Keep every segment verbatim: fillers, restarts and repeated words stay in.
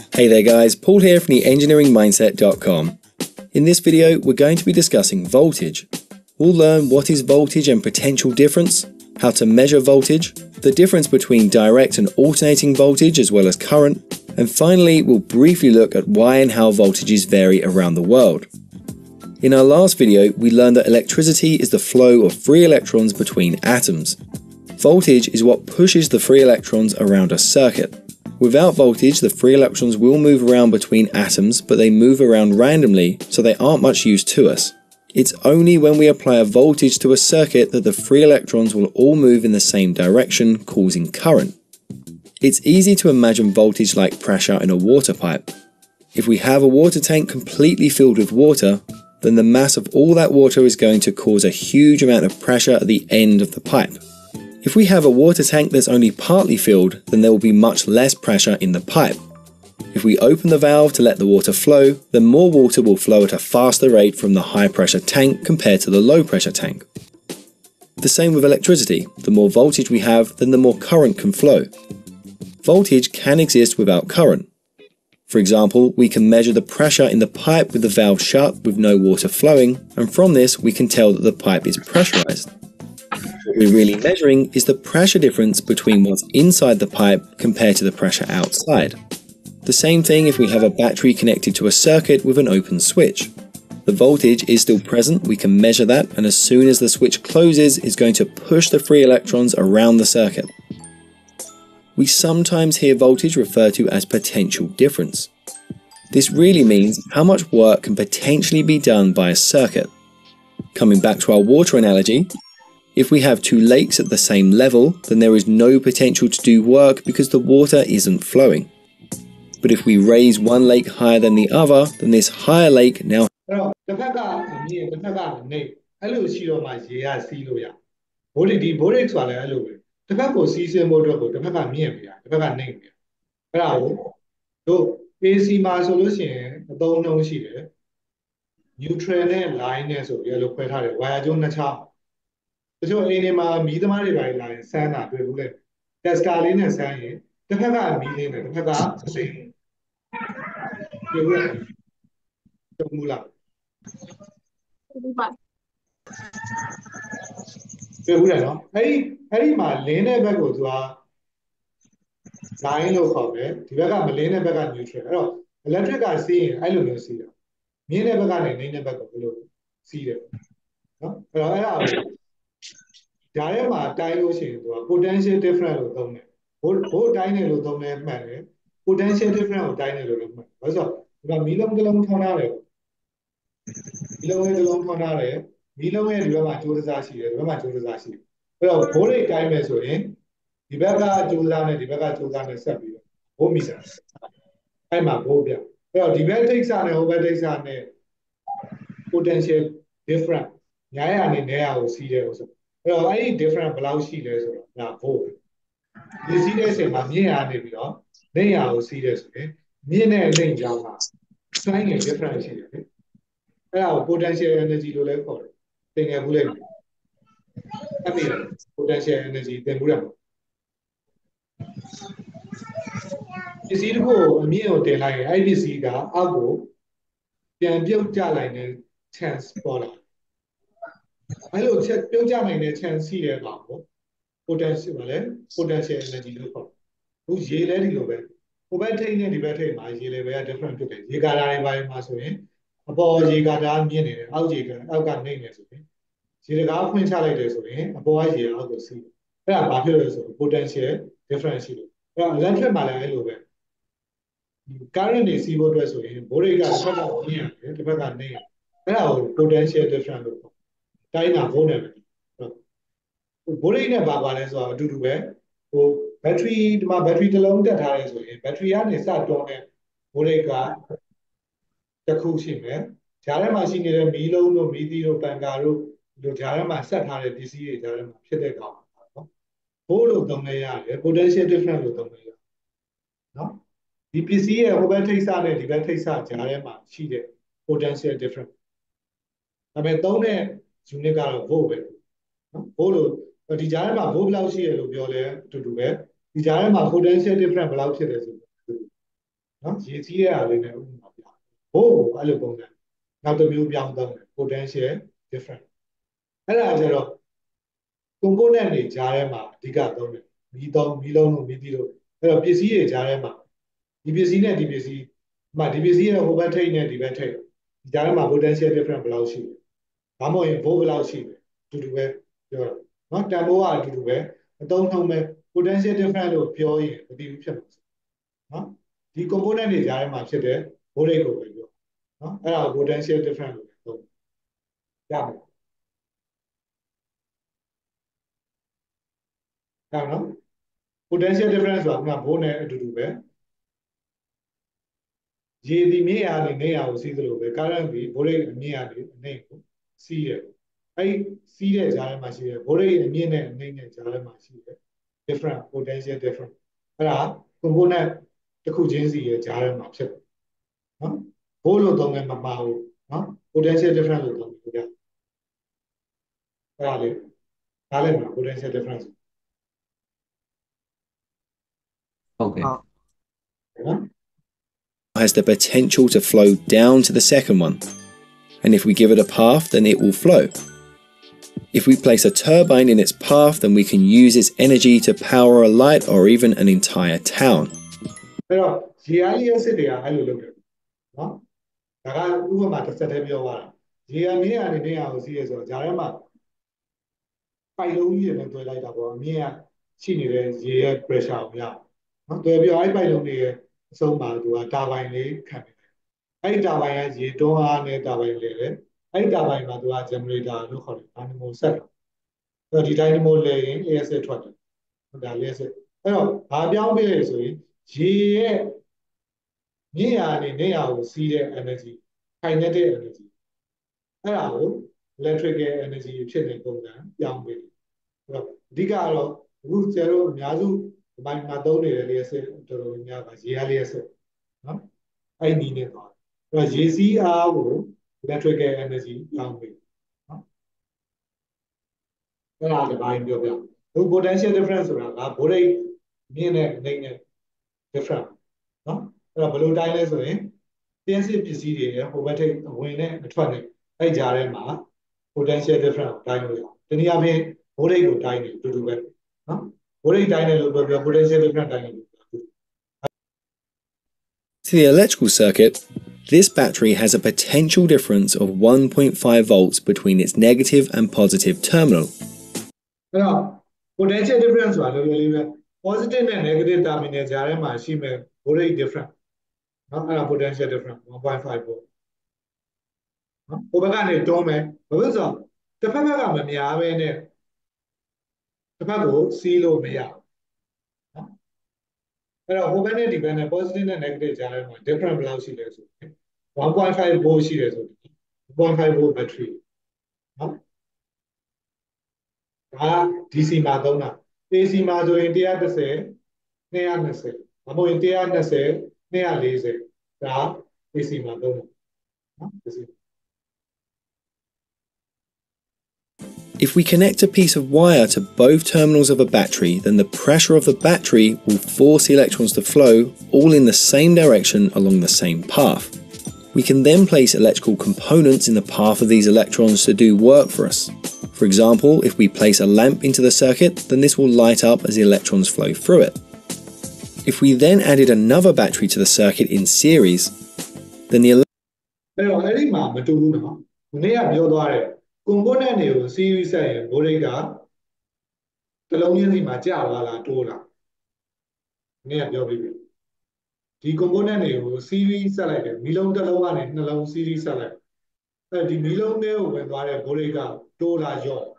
Hey there guys, Paul here from the engineering mindset dot com. In this video we're going to be discussing voltage. We'll learn what is voltage and potential difference, how to measure voltage, the difference between direct and alternating voltage as well as current, and finally we'll briefly look at why and how voltages vary around the world. In our last video we learned that electricity is the flow of free electrons between atoms. Voltage is what pushes the free electrons around a circuit. Without voltage, the free electrons will move around between atoms, but they move around randomly, so they aren't much use to us. It's only when we apply a voltage to a circuit that the free electrons will all move in the same direction, causing current. It's easy to imagine voltage like pressure in a water pipe. If we have a water tank completely filled with water, then the mass of all that water is going to cause a huge amount of pressure at the end of the pipe. If we have a water tank that's only partly filled, then there will be much less pressure in the pipe. If we open the valve to let the water flow, then more water will flow at a faster rate from the high pressure tank compared to the low pressure tank. The same with electricity. The more voltage we have, then the more current can flow. Voltage can exist without current. For example, we can measure the pressure in the pipe with the valve shut with no water flowing, and from this we can tell that the pipe is pressurized. What we're really measuring is the pressure difference between what's inside the pipe compared to the pressure outside. The same thing if we have a battery connected to a circuit with an open switch. The voltage is still present, we can measure that, and as soon as the switch closes, it's going to push the free electrons around the circuit. We sometimes hear voltage referred to as potential difference. This really means how much work can potentially be done by a circuit. Coming back to our water analogy, if we have two lakes at the same level, then there is no potential to do work because the water isn't flowing. But if we raise one lake higher than the other, then this higher lake now So any ma meet the money by line, Sana, we will let Cascalin and Sani, the Pega meeting and the Pega saying, you will Mula. Hey, hey, my Lena Bago to our line of comment, the Vega Malena Baga neutral. Electric I see, I don't see them. Me never got a name back below. See them. Diama dilution to a potential different of them. Both tiny little man, potential different of tiny little. What's up? Milam the long tonare. Milam the long tonare. Milam and Rama Jurazashi, Rama Jurazashi. Well, Bore time is in. The Bega Julan and the Bega Julan is Sabi. Homisa. I'm a Bobia. Well, the Beltics are overtakes are potential different. Yaya and Nea will see there also. Well, I different blouse she does not vote. You see this in my near name, they are serious. Me and a name, Jama. Trying a different she. Well, potential energy to let for it. Thing a bullet. I mean, potential energy, then will. You see, to go a meal daylight, I will see that I'll go. Then build Jaline chance for it. I look at Bill Jamin a chance here about potential, potential energy. Who's ye letting go back? Who by taking any better, my ye were different today. You got a by Masoin, a boy ye got a minute, I'll take I'll got name it. She got when challenges away, a boy ye I'll go see. There are potential differential. Well, let him my over. Currently, see what was away, Boriga, near the Baga name. Well, potential different. China phone. Bullying about as well, do well. Oh, battery, my battery alone that has battery and is that on it. Borega, the cushion, eh? Jarama seen it a Milo, no Midio, Bangaro, the Jarama sat on a disease, Jarama, Shedeka. Whole of them, a potential different with them. No? The P C, a battery side, the battery side, Jarama, she did potential different. I mean, don't Unicara vote. Polo, but the Jarama Voblausi, Lubiole, to do it. The Jarama potential different Blausi. နော်ရေစီးရတာလေးနဲ့ဥပမာပြဘိုးအဲ့လိုပုံစံနောက်တစ်မျိုးပြောင်းသုံးတယ် potential difference အဲ့ဒါကျတော့ component တွေကြားထဲမှာအဓိကသုံးတယ်မီးသုံးမီးလုံးလို့မီးသီးလို့အဲ့တော့ပစ္စည်းတွေကြားထဲမှာဒီပစ္စည်းနဲ့ဒီပစ္စည်းမှဒီပစ္စည်းရဲ့ဟိုဘက်ထိပ်နဲ့ဒီဘက်ထိပ်ဒီကြားထဲမှာ potential difference ဘယ်လောက်ရှိလဲဒါမှမဟုတ်ရင် volt ဘယ်လောက်ရှိလဲအတူတူပဲပြောတာနော်တန်ဖိုးကအတူတူပဲအသုံးနှုန်းပဲ potential difference လို့ပြောရင်မသိဘူးဖြစ်မှာနော်ဒီ component တွေကြားထဲမှာဖြစ်တဲ့ voltage ကိုပဲပြောနော်အဲ့ဒါ potential difference လို့ပြောရမယ်ဟုတ်နော် potential difference ဆိုတာကဘိုးနဲ့အတူတူပဲရေဒီမြေရာနေနေရာကိုစီးသလိုပဲ current ဒီ voltage အမြင့်ကနေအနှိမ့်ကိုစီးတယ်အဲ့စီးတဲ့ကြားထဲမှာရှိတယ် voltage အမြင့်နဲ့အနှိမ့်နဲ့ကြားထဲမှာရှိတယ် different potential difference အဲ့ဒါ component တစ်ခုချင်းစီရဲ့ကြားထဲမှာဖြစ်တယ်နော် volt လို့သုံးတယ်မပါဘူးနော် potential difference လို့သုံးတယ်ကြအဲ့ဒါလေဒါလည်းမ potential difference ဟုတ်ကဲ့နော် has the potential to flow down to the second one, and if we give it a path, then it will flow. If we place a turbine in its path, then we can use its energy to power a light or even an entire town. အဲ့တော့ ရေအားလျှက်စစ်တွေကအဲ့လိုလုပ်တယ်နော်ဒါကဥပမာတစ်ဆက်တည်းပြောသွားတာရေအားမြင့်ရနေနေရကိုစီးရဆိုတော့ဂျာထဲမှာပိုက်လုံးကြီးတွေနဲ့တွဲလိုက်တာပေါ့အမြင့်ကရှိနေတဲ့ရေရဲ့ pressure ကိုရနော်တွဲပြီးအဲ့ပိုက်လုံးတွေရဲ့အဆုံးမှာသူကတာဘိုင်လေးခံနေတယ်အဲ့ဒီတာဘိုင်ကရေတွန်းအားနဲ့တာဘိုင်လေးလေအဲ့ဒီတာဘိုင်မှာသူက generator လို့ခေါ်တယ် dynamo set အဲ့တော့ဒီ dynamo လဲရင် liyasset ထွက်တယ်ဟုတ်ဒါ liyasset အဲ့တော့ဘာပြောင်းပေးလဲဆိုရင်ရေရဲ့မြင့်ရာနေနေရာကိုစီးတဲ့ energy kinetic energy အဲ့ဒါကို electrical energy ဖြစ်တဲ့ပုံစံပြောင်းပေးတယ်အဲ့တော့အဓိကတော့အခုကျတော့အများစုဒီပိုင်းမှာသုံးနေတဲ့ liyasset တော်တော်များများကရေအား liyasset နော်အဲ့ဒီနည်းနဲ့သွားအဲ့တော့ရေစီးအားကို electrical energy ပြောင်းပေးနော်အဲ့ဒါဒီပိုင်းပြောပြအခု potential difference ဆိုတာက voltage မြင့်တဲ့နှိမ့်တဲ့ difference နော်အဲ့တော့ဘယ်လိုတိုင်းလဲဆိုရင်တင်းစစ်ပစ္စည်းတွေရဟိုဘက်ထိပ်အဝင်နဲ့အထွက်နဲ့အဲ့ကြားထဲမှာ potential difference တိုင်းလို့ရတယ်တနည်းအားဖြင့် voltage ကိုတိုင်းတယ်အတူတူပဲနော် voltage တိုင်းတယ်လို့ပြောပြော potential difference တိုင်းတယ်လို့ပြော To the electrical circuit, this battery has a potential difference of one point five volts between its negative and positive terminal. အဲ့တော့ potential difference ဆိုတာလိုလိုလေးပဲ positive နဲ့ negative terminal ကြားထဲမှာရှိမဲ့ voltage difference နော်အဲ့ဒါ potential difference one point five volt နော်ဟိုဘက်ကနေတွန်းမယ်ဘာလို့ဆိုတော့တစ်ဖက်ဘက်ကမများပဲနဲ့တစ်ဖက်ကိုစီးလို့မရနော်အဲ့တော့ဟိုဘက်နဲ့ဒီဘက်နဲ့ positive နဲ့ negative ကြားထဲမှာ difference ဘယ်လောက်ရှိလဲဆိုရင်one point five volt ရှိတယ်ဆိုရင်one point five volt battery နော်ဒါ D C မှာသုံးတာ A C မှာဆိုရင်one thirty two twentyဘာမို့ရင်one twenty two fortyဒါ A C မှာသုံးတာနော် A C If we connect a piece of wire to both terminals of a battery, then the pressure of the battery will force the electrons to flow all in the same direction along the same path. We can then place electrical components in the path of these electrons to do work for us. For example, if we place a lamp into the circuit, then this will light up as the electrons flow through it. If we then added another battery to the circuit in series, then the အဲ့တော့အဲ့ဒီမှာမတူဘူးနော်မနေ့ကပြောသွားတယ် component တွေကို series ဆက်ရင် voltage ကတစ်လုံးချင်းစီမှာကျသွားလားတိုးလားမနေ့ကပြောပြီးပြီဒီ component တွေကို series ဆက်လိုက်တယ်မီလုံးတစ်လုံးကနေနှလုံး series ဆက်လိုက်အဲ့ဒီမီလုံးတွေကိုဝင်သွားတဲ့ voltage ကတိုးလားလျော့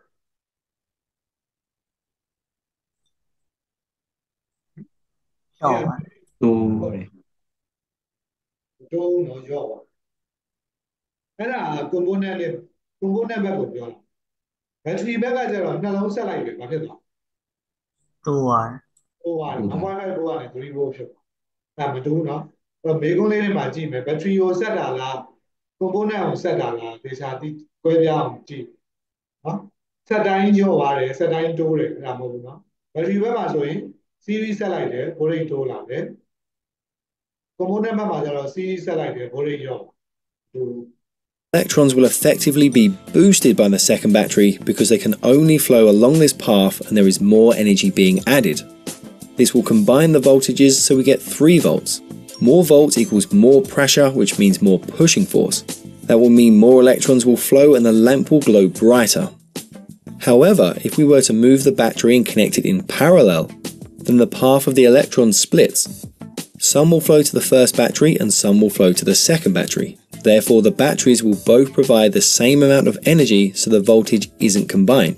ရှော့ပါတိုးတယ်တိုးတော့လျော့ပါအဲ့ဒါ component လေး component ဘက်ကိုပြောတာ battery ဘက်ကကျတော့နှလုံးဆက်လိုက်တယ်ဘာဖြစ်သွားတိုးသွားတိုးသွားတယ်one point five volt ကနေthree volt ဖြစ်သွားအဲ့မတူဘူးနော်အဲ့မေကွန်းလေးတွေမှာကြည့်မယ် battery ကိုဆက်တာလား component ကိုဆက်တာလားဒေချာတိကွဲပြားအောင်ကြည့်နော်ဆက်တိုင်းညော့သွားတယ်ဆက်တိုင်းတိုးတယ်အဲ့ဒါမဟုတ်ဘူးနော် battery ဘက်မှာဆိုရင် series ဆက်လိုက်တယ် voltage တိုးလာတယ် component ဘက်မှာကျတော့ series ဆက်လိုက်တယ် voltage ရော့ Electrons will effectively be boosted by the second battery because they can only flow along this path and there is more energy being added. This will combine the voltages so we get three volts. More volts equals more pressure, which means more pushing force. That will mean more electrons will flow and the lamp will glow brighter. However, if we were to move the battery and connect it in parallel, then the path of the electrons splits. Some will flow to the first battery and some will flow to the second battery. Therefore, the batteries will both provide the same amount of energy so the voltage isn't combined.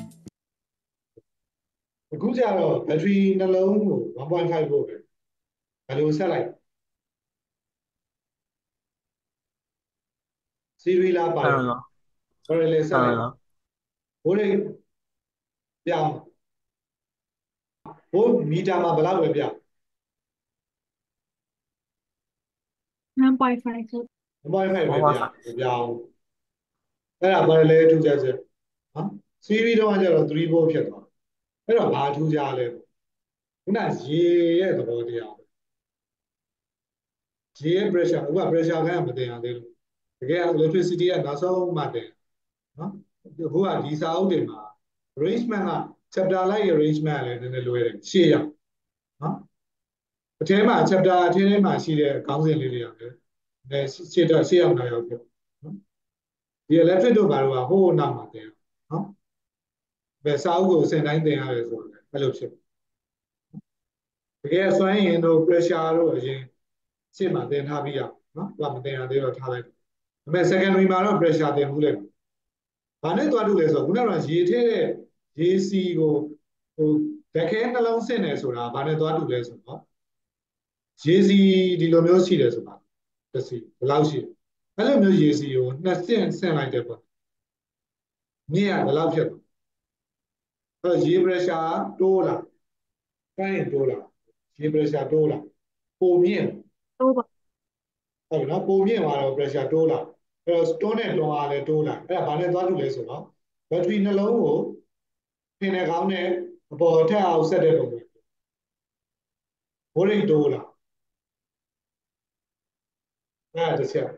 အခုကျတော့ battery နှလုံးကို one point five volt ပဲဘယ်လိုဆက်လိုက် series လားပါ parallel parallel ဆက်လိုက် parallel voltage ပြောင်း volt meter မှာဘယ်လောက်ပဲပြောင်း one point five volt one point five ပဲပြောင်းပြောင်းအဲ့ဒါ parallel ထူးခြားချက်နော် series တော့ကျတော့ three volt ဖြစ်သွားအဲ့တော့ဘာထူးခြားလဲခုနရေရဲ့သဘောတရားရေရဲ့ pressure ဥပမာ pressure ကမတင်ရသေးလို့တကယ် electricity ကနောက်ဆုံးမှတင်နော်အခုကဒီစာအုပ်တွေမှာ arrangement က chapter လိုက် arrangement ကလည်းနည်းနည်းလွဲတယ်ရှေ့ရောက်နော်အထဲမှာ chapter အထဲထဲမှာရှိတဲ့ခေါင်းစဉ်လေးတွေရတယ်အဲရှေ့တော့ရှေ့ရောက်နောက်ရောက်ဖြစ်နော်ဒီ electric တို့ဘာလို့ကဟိုးနောက်မှာတင်နော်ဘယ်စာအုပ်ကိုအစဉ်တိုင်းတင်ရတယ်ဆိုတော့အဲ့လိုဖြစ်တကယ်စွမ်းရင်တို့ pressure တို့အရင်ရှေ့မှာတင်ထားပြီးရနော်သူကမတင်ရသေးတော့ထားလိုက်ဒါပေမဲ့ secondary မှာတော့ pressure တင်မှုလိုက်ဘာနဲ့တွားတူလဲဆိုတော့ခုနကရေထဲတဲ့ရေစီကိုဟိုဓာတ်ခဲနှလုံးဆင့်တယ်ဆိုတာဘာနဲ့တွားတူလဲဆိုတော့ရေစီဒီလိုမျိုးရှိတယ်ဆိုတာတစ်စီဘယ်လောက်ရှိလဲအဲ့လိုမျိုးရေစီကိုနှစ်ဆင့်ဆင့်လိုက်တဲ့ပေါ့မြင့်ရဘယ်လောက်ဖြစ်လဲအဲ့ရေ pressure တိုးလာကိုင်းတိုးလာရေ pressure တိုးလာပုံမြင့်တိုးပါဟုတ်နော်ပုံမြင့်သွားတော့ pressure တိုးလာအဲ့တော့ တွန်းနဲ့တွန်းအားလည်းတိုးလာအဲ့ဒါဘာနဲ့သွားတူလဲဆိုတော့ battery နှလုံးကိုဖင်တဲ့ခေါင်းနဲ့အပေါ်ထက်အောင်ဆက်တဲ့ပုံစံ voltage တိုးလာအဲ့ဒါတစ်ချက်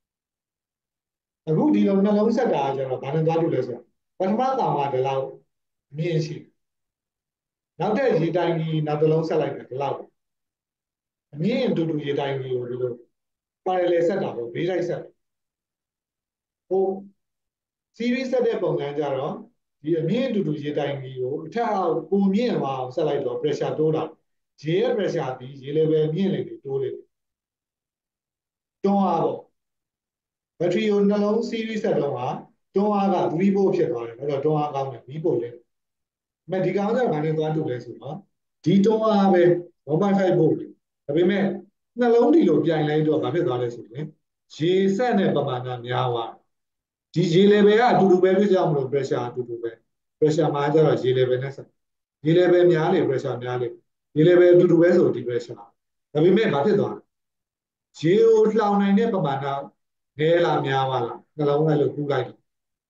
အခုဒီလိုနှလုံးဆက်တာကျတော့ဘာနဲ့သွားတူလဲဆိုတော့ပထမကောင်ကဒီလောက်မြင့်ရှိနောက်တဲ့ရေတိုင်ကြီးနောက်တစ်လုံးဆက်လိုက်တယ်ဒီလောက်အမြင့်အတူတူရေတိုင်ကြီးကိုဒီလို parallel ဆက်တာပေါ့ဘေးလိုက်ဆက်ဟို series ဆက်တဲ့ပုံစံကြတော့ဒီအမြင့်အတူတူရေတိုင်ကြီးကိုအထက်အောက်ပုံမြင့်သွားအောင်ဆက်လိုက်တော့ pressure တိုးတာရေရဲ့ pressure ဒီရေ level မြင့်လေတိုးလေတွန်းအားပေါ့ battery ကိုနှလုံး series ဆက်တော့ဟာတွန်းအားက three volt ဖြစ်သွားတယ်အဲ့တော့တွန်းအားကောင်းတယ် three volt လေအမေဒီကောင်ကဘာနဲ့သွားတူလဲဆိုတော့ဒီတွန်းအားပဲ one point five volt ဒါပေမဲ့နှလုံးဒီလိုပြိုင်လိုက်တော့ဘာဖြစ်သွားလဲဆိုရင်ရေဆက်တဲ့ပမာဏများသွားဒီရေ level ကအတူတူပဲဖြစ်ကြမလို့ pressure အတူတူပဲ pressure မှာကျတော့ရေ level နဲ့ဆက်ရေ level များလေ pressure များလေရေ level အတူတူပဲဆိုဒီ pressure ဒါပေမဲ့ဘာဖြစ်သွားလဲရေကိုလှောင်နိုင်တဲ့ပမာဏနည်းလားများပါလားနှလုံးအဲ့လိုကူးလိုက်တယ်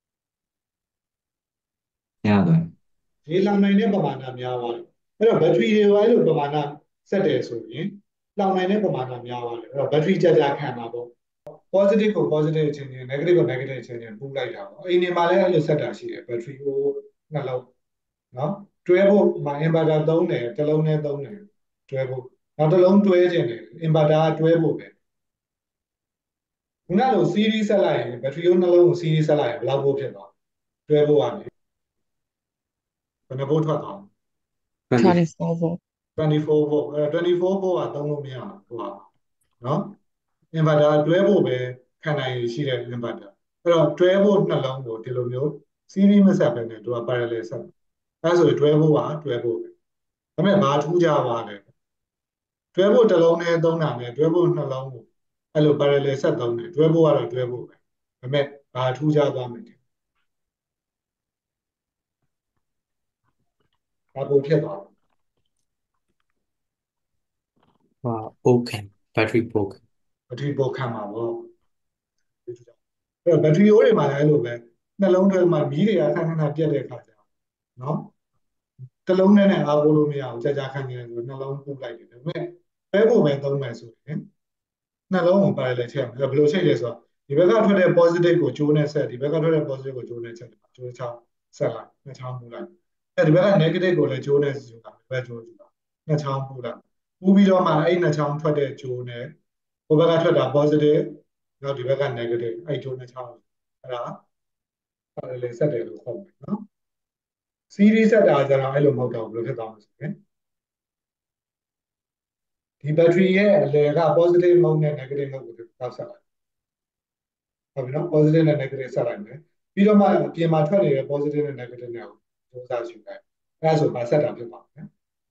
များတယ်ရေလှောင်နိုင်တဲ့ပမာဏများပါလားအဲ့တော့ battery တွေအဲ့လိုပမာဏဆက်တယ်ဆိုရင်လှောင်နိုင်တဲ့ပမာဏများပါလေအဲ့တော့ battery ကြာကြာခံတာပေါ့ positive ကို positive အချင်းချင်း negative ကို negative အချင်းချင်းပူးလိုက်တာပေါ့အိမ်နေမှာလည်းအဲ့လိုဆက်တာရှိတယ် battery ကိုနှလုံးနော်တွဲဖို့မှာ inverter သုံးတယ်တစ်လုံးနဲ့သုံးတယ်တွဲဖို့နောက်တစ်လုံးတွဲခြင်းတယ် inverter ကတွဲဖို့ပဲခုနလို series ဆက်လိုက်ရင် battery ကိုနှလုံးကို series ဆက်လိုက်ရင်ဘယ်လောက်ဖို့ဖြစ်သွားတွဲဖို့ကနေဘယ်နှဖို့ထွက်သွား twenty-four volt twenty-four volt အဲtwenty-four volt ကသုံးလို့မရဘူးဟိုဟာနော် inverter တွဲဖို့ပဲခံနိုင်ရရှိတဲ့ inverter အဲ့တော့တွဲဖို့နှလုံးကိုဒီလိုမျိုး series မဆက်ဘဲနဲ့သူက parallel ဆက်အဲဆိုရင်တွဲဖို့ကတွဲဖို့ပဲဒါပေမဲ့ဘာထူးခြားပါလဲတွဲဖို့တစ်လုံးနဲ့သုံးတာနဲ့တွဲဖို့နှလုံးကိုအဲ့လို parallel ဆက်သုံးတယ်တွဲဖို့ကတော့တွဲဖို့ပဲဒါပေမဲ့ဘာထူးခြားသွားမလဲဘာပုံဖြစ်သွားလဲဟာ okay battery book battery ပိုခံမှာပေါ့အဲ့တော့ battery အိုးတွေမှာလည်းအဲ့လိုပဲနှလုံးထဲမှာမီးတွေကခဏခဏပြတ်တဲ့အခါကျတော့နော်တစ်လုံးနဲ့နဲ့အားကိုးလို့မရဘူးကြာကြာခံနေတယ်ဆိုနှလုံးပူလိုက်တယ်ဒါပေမဲ့ပဲဖို့ပဲသုံးမယ်ဆိုရင်နှလုံးကို parallel ချက်ဘယ်လိုချိန်လဲဆိုတော့ဒီဘက်ကထွက်တဲ့ positive ကိုကျိုးနဲ့ဆက်ဒီဘက်ကထွက်တဲ့ positive ကိုကျိုးနဲ့ချက်ကျိုးချောင်းဆက်လိုက်နှစ်ချောင်းပူလိုက်အဲဒီဘက်က negative ကိုလည်းကျိုးနဲ့ယူတာဒီဘက်ကျိုးယူတာနှစ်ချောင်းပူလိုက်ပူပြီးတော့မှအဲ့နှစ်ချောင်းထွက်တဲ့ကျိုးနဲ့ဟိုဘက်ကထွက်တာ positive နောက်ဒီဘက်က negative အဲ့ကျိုးနှစ်ချောင်းအဲ့ဒါ parallel ဆက်တယ်လို့ခေါ်တယ်နော် series ဆက်တာကျတော့အဲ့လိုမဟုတ်တော့ဘူးဘယ်လိုဖြစ်သွားမလဲဆိုရင်ဒီ battery ရဲ့အလယ်က positive mode နဲ့ negative mode ကိုတောက်ဆက်လိုက်ဟုတ်ပြီနော် positive နဲ့ negative ဆက်လိုက်မယ်ပြီးတော့မှအပြင်မှာထွက်နေတဲ့ positive နဲ့ negative နဲ့ကိုစူးစမ်းယူလိုက်အဲဒါဆိုပါဆက်တာဖြစ်ပါမယ်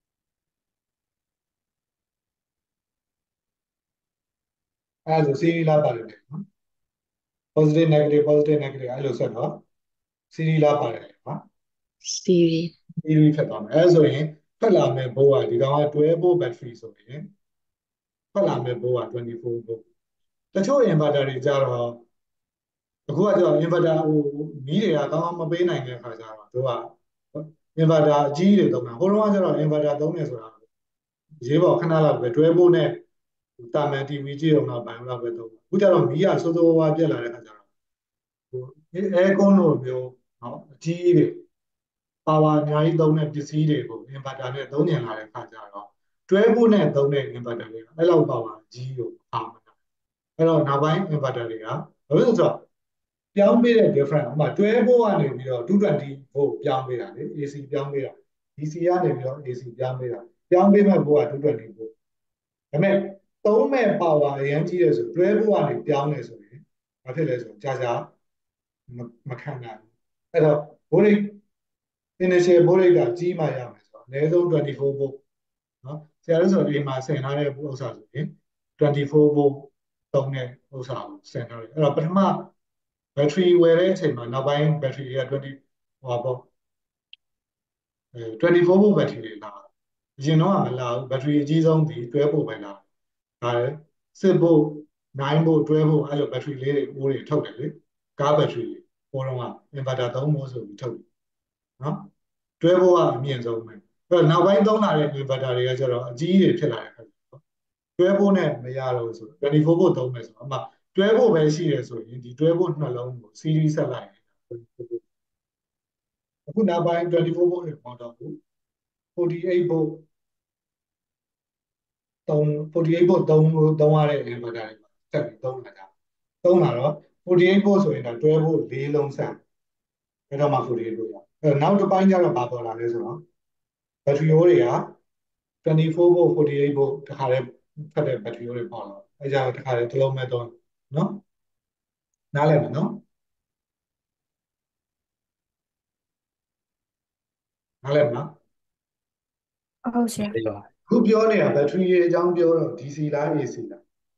အဲဒါဆို series လာပါတယ်နော် positive negative positive negative အဲ့လိုဆက်တော့ series လာပါတယ်နော် series series ဖြစ်သွားမယ်အဲဆိုရင်ထွက်လာမယ့်ဘိုးကဒီကောင်ကtwelve volt battery ဆိုရင်ထွက်လာမယ့်ဘိုးကtwenty-four volt တချို့ inverter တွေကြတော့အခုကကြောင့် inverter ဟိုမီးတွေကကောင်းကောင်းမပေးနိုင်တဲ့အခါကျတော့တို့က inverter အကြီးတွေသုံးတာဟိုတုန်းကကျတော့ inverter သုံးနေဆိုတာရေးပေါ်ခဏလောက်ပဲtwelve volt နဲ့တာမန် တီဗီ ကြည့်အောင်တော့ဘိုင်လောက်ပဲသုံးတယ်အခုကျတော့မီးကစိုးစိုးဝါးပြက်လာတဲ့အခါကျတော့ဟို aircon လိုမျိုးနော်အကြီးတွေ power အများကြီးသုံးတဲ့ပစ္စည်းတွေကို inverter နဲ့သုံးနေလာတဲ့အခါကျတော့twelve volt နဲ့သုံးတဲ့ inverter တွေကအဲ့လောက် power ကြီးကိုအားမနာအဲ့တော့နောက်ပိုင်း inverter တွေကဘာလို့လဲဆိုတော့ပြောင်းပေးတဲ့ different ဥပမာtwelve volt ကနေပြီးတော့two twenty volt ပြောင်းပေးတာလေ AC ပြောင်းပေးတာ DC ကနေပြီးတော့ AC ပြောင်းပေးတာပြောင်းပေးမဲ့ volt ကtwo twenty volt ဒါပေမဲ့သုံးမဲ့ power အရင်ကြီးတယ်ဆိုtwelve volt ကနေပြောင်းနေဆိုရင်ဘာဖြစ်လဲဆိုကြာကြာမခံနိုင်ဘူးအဲ့တော့ voltage initial voltage ကကြီးမှရမယ်ဆိုတော့အနည်းဆုံးtwenty-four volt နော်ဆရာတို့ဆိုအိမ်မှာဆင်ထားတဲ့ဥစ္စာဆိုရင်twenty-four volt သုံးတဲ့ဥစ္စာကိုဆင်ထားတယ်အဲ့တော့ပထမ battery ဝယ်တဲ့အချိန်မှာနောက်ပိုင်း battery တွေကtwentyဟောပေါ့အဲtwenty-four volt battery တွေလာအရင်တော့မလာဘူး battery အကြီးဆုံးဒီtwelve volt ပဲလာဒါလေsix volt nine volt twelve volt အဲ့လို battery လေးတွေအိုးတွေထုတ်တယ်လေကား battery တွေပေါ်တော့က inverter သုံးဖို့ဆိုပြီးထုတ်တယ်နော်twelve volt ကအမြင့်ဆုံးပဲအဲ့တော့နောက်ပိုင်းသုံးလာတဲ့ inverter တွေကကျတော့အကြီးတွေဖြစ်လာတဲ့အခါtwelve volt နဲ့မရတော့ဆိုtwenty-four volt သုံးမယ်ဆိုတော့အမှtwelve volt ပဲရှိတယ်ဆိုရင်ဒီtwelve volt နှလုံးကို series ဆက်လိုက်အခုနောက်ပိုင်းtwenty-four volt တွေပေါ်တော့ဘူးforty-eight volt သုံးforty-eight volt သုံးသုံးရတဲ့ inverter တွေတက်ပြီးသုံးလာကြသုံးလာတော့forty-eight volt ဆိုရင်ဒါtwelve volt လေးလုံးဆက်အဲ့တော့မှforty-eight volt ရအဲ့နောက်တစ်ပိုင်းကျတော့ဘာပေါ်လာလဲဆိုတော့ battery တွေက twenty-four volt forty-eight volt တခါတည်းဖတ်တဲ့ battery တွေပေါ်လာအဲ့ကြောင့်တခါတည်းတစ်လုံးမဲ့တော့နော်နားလည်မယ်နော်နားလည်မလားဟုတ်ဆရာခုပြောနေတာ battery တွေအကြောင်းပြောတော့ DC လား AC လား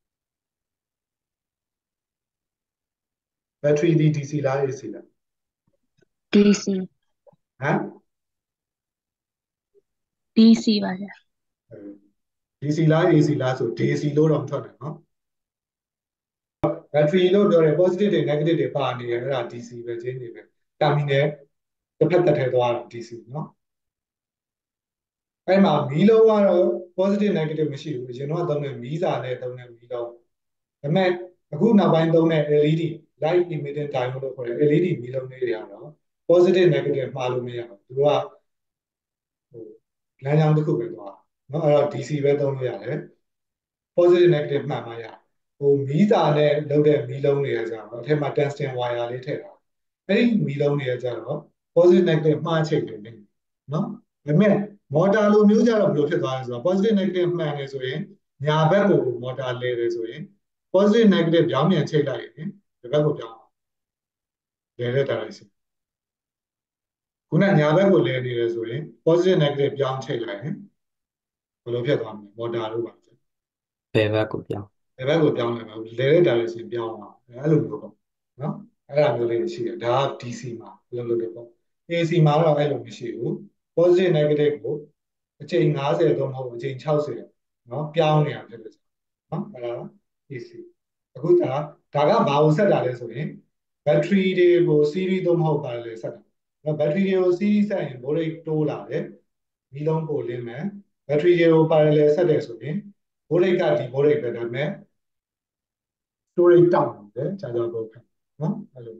battery ဒီ DC လား AC လား DC ဟမ် DC ပါဗျာ DC လား AC လားဆို DC လို့တော့မထွက်နဲ့နော် battery လို့ပြောတယ် positive တွေ negative တွေပါနေတယ်အဲ့ဒါ DC ပဲချင်းနေပဲ terminal တစ်ဖက်သက်ထဲသွားတာ DC နော်အဲ့မှာမီးလုံးကတော့ positive negative မရှိဘူးအရင်တော့သုံးတဲ့မီးစာနဲ့သုံးတဲ့မီးလုံးဒါပေမဲ့အခုနောက်ပိုင်းသုံးတဲ့ LED light emitting diode လို့ခေါ်တဲ့ LED မီးလုံးလေးတွေကတော့ positive negative မှားလို့မရဘူးသူကဟိုလမ်းကြောင်းတစ်ခုပဲသွားနော်အဲ့တော့ DC ပဲသုံးလို့ရတယ် positive negative မှန်မှရဟိုမီးစာနဲ့လုပ်တဲ့မီးလုံးတွေကကျတော့အထက်မှာ tungsten wire လေးထည့်တာအဲ့ဒီမီးလုံးတွေကကျတော့ positive negative မှားချိတ်တယ်နော်ဒါပေမဲ့မော်တာလိုမျိုးကြတော့ဘယ်လိုဖြစ်သွားလဲဆိုတော့ positive negative မှန်တယ်ဆိုရင်ညာဘက်ကိုမော်တာလဲတယ်ဆိုရင် positive negative ပြောင်းပြန်ချိတ်လိုက်ရင်ဒီဘက်ကိုပြောင်းလဲတဲ့ direction ခုနညာဘက်ကိုလဲနေတယ်ဆိုရင် positive negative ပြောင်းချိတ်လိုက်ရင်ဘယ်လိုဖြစ်သွားမလဲမော်တာလို့ပါဘယ်ဘက်ကိုပြောင်းဘယ်ဘက်ကိုပြောင်းလဲမလဲလဲတဲ့ direction ပြောင်းသွားအဲ့လိုမျိုးပေါ့နော်အဲ့ဒါမျိုးလေးရှိတယ်ဒါက DC မှာဘယ်လိုလုပ်လဲပေါ့ AC မှာတော့အဲ့လိုမရှိဘူး positive negative ကိုအချိန်fiftyတော့မဟုတ်အချိန်sixtyเนาะပြောင်းနေတာဖြစ်တယ်เนาะအဲ့ဒါ AC အခုဒါဒါကဘာကိုဆက်တာလဲဆိုရင် battery တွေကို series တော့မဟုတ်ပါလေဆက်တာเนาะ battery တွေကို series ဆက်ရင် voltage တိုးလာတယ်မီးလုံးပိုလင်းမယ် battery တွေကို parallel ဆက်တယ်ဆိုရင် voltage ကဒီ voltage ပဲဒါပေမဲ့ storage တောက်နေတယ် charger board ခံနော်အဲ့လို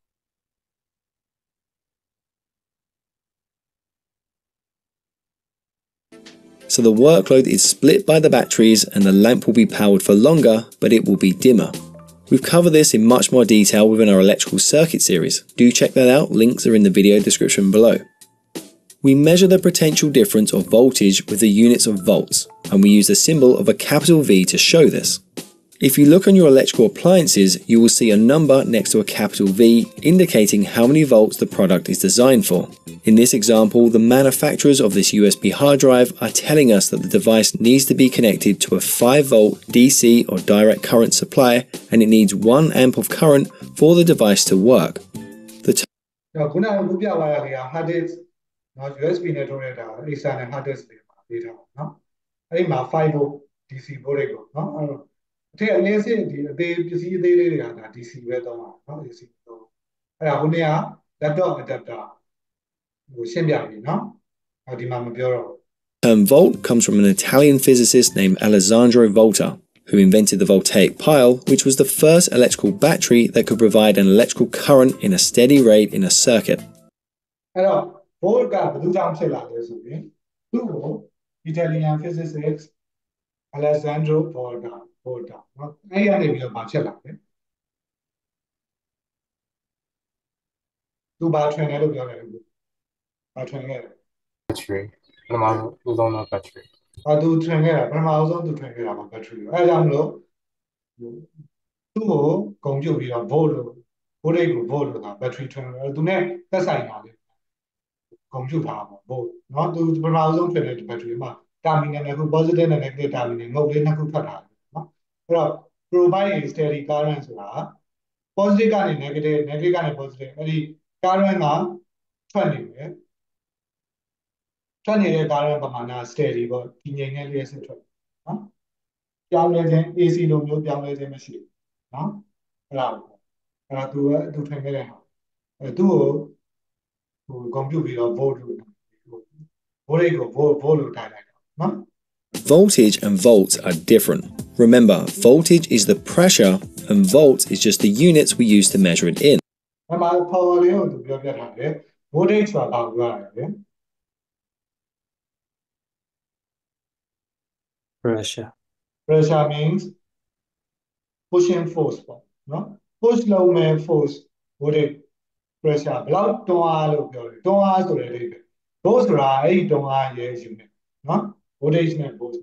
So the workload is split by the batteries and the lamp will be powered for longer, but it will be dimmer. We've covered this in much more detail within our electrical circuit series. Do check that out, links are in the video description below. We measure the potential difference of voltage with the units of volts, and we use the symbol of a capital V to show this. If you look on your electrical appliances, you will see a number next to a capital V indicating how many volts the product is designed for. In this example, the manufacturers of this U S B hard drive are telling us that the device needs to be connected to a five volt D C or direct current supply and it needs one amp of current for the device to work. The t- ခုနကခုပြသွားရလေ hard disk နော် U S B နဲ့ထုတ်ရတာ external hard disk တွေမှာပေးထားပါနော်အဲ့ဒီမှာ five volt D C board တွေကိုနော်အဲ့တော့အထက်အနည်းစစ်ဒီအသေးပစ္စည်းအသေးလေးတွေကဒါ D C ပဲသုံးတာနော် D C သုံးအဲ့ဒါခုနက laptop adapter ကိုရှင်းပြပြီနော်အဲ့ဒီမှာမပြောတော့ term volt comes from an Italian physicist named Alessandro Volta, who invented the voltaic pile, which was the first electrical battery that could provide an electrical current in a steady rate in a circuit. အဲ့တော့ volt ကဘယ်သူကြောင့်ဖြစ်လာလဲဆိုရင်သူ့ကို Italian physicist Alessandro Volta Volta နော်အဲ့ရနေပြီးတော့မဖြစ်လာတယ်သူဘာ train လဲလို့ပြောတယ်ဘာ train ခဲ့တယ် battery ပထမဆုံးသုံးတော့ battery ဘာသူ train ခဲ့တာပထမဆုံးသူ train ခဲ့တာပါ battery ကိုအဲ့ဒါကြောင့်မလို့သူ့ကိုဂုံပြုတ်ပြီးတော့ volt လို့ voltage ကို volt လို့သာ battery train လို့သူနဲ့သက်ဆိုင်တာလေဂုံပြုတ်ထားပါ volt နော်သူပထမဆုံး train တဲ့ battery မှာ terminal နှစ်ခု positive နဲ့ negative terminal ငုတ်လေးနှစ်ခုထွက်ထားတယ်နော်အဲ့တော့ provide a steady current ဆိုတာ positive ကနေ negative negative ကနေ positive အဲ့ဒီ current ကထွက်နေတယ်ထွက်နေတဲ့ current ပမာဏ steady ပေါ့ဒီငြိမ်တဲ့လျှက်စစ်ထွက်နော်ပြောင်းလဲခြင်း A C လိုမျိုးပြောင်းလဲခြင်းမရှိဘူးနော်အဲ့ဒါကိုအဲ့ဒါသူကသူထွင်ခဲ့တဲ့ဟာအဲ့သူ့ကိုဟို compute ပြီးတော့ volt လို့ voltage ကို volt volt လို့တိုင်းလိုက်တာနော် Voltage and volts are different. Remember, voltage is the pressure and volts is just the units we use to measure it in. အဲ့မှာ power လေးကိုသူပြောပြထားတယ် voltage ဆိုတာဘာကိုပြောရလဲ pressure pressure means pushing force ပေါ့နော် push လုပ်မဲ့ force voltage pressure ဘယ်လောက်တွန်းအားလို့ပြောတယ်တွန်းအားဆိုတဲ့အဓိပ္ပာယ် volt ဆိုတာအဲ့ဒီတွန်းအားရဲ့ unit နော် voltage နဲ့ volt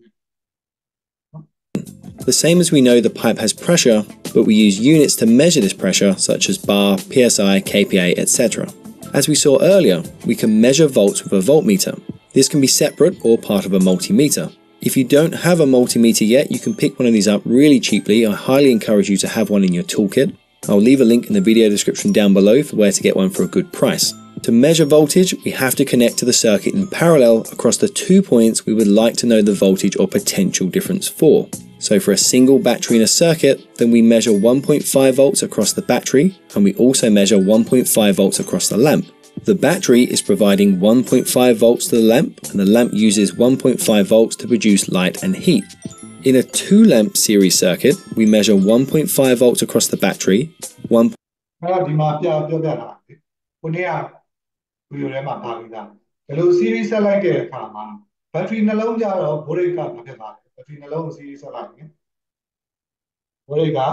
The same as we know the pipe has pressure, but we use units to measure this pressure such as bar, P S I, K P A, et cetera. As we saw earlier, we can measure volts with a voltmeter. This can be separate or part of a multimeter. If you don't have a multimeter yet, you can pick one of these up really cheaply. I highly encourage you to have one in your toolkit. I'll leave a link in the video description down below for where to get one for a good price. To measure voltage, we have to connect to the circuit in parallel across the two points we would like to know the voltage or potential difference for. So for a single battery in a circuit, then we measure one point five volts across the battery, and we also measure one point five volts across the lamp. The battery is providing one point five volts to the lamp, and the lamp uses one point five volts to produce light and heat. In a two lamp series circuit, we measure one point five volts across the battery, one အဲ့တော့ဒီမှာပြပြောပြတာခုနေ့က video ထဲမှာပါပြီးသားဒီလို series ဆက်လိုက်တဲ့အခါမှာ battery နှလုံးကြတော့ voltage ကဘာဖြစ်သွားလဲ battery နှလုံးကို series ဆက်လိုက်ရင် voltage က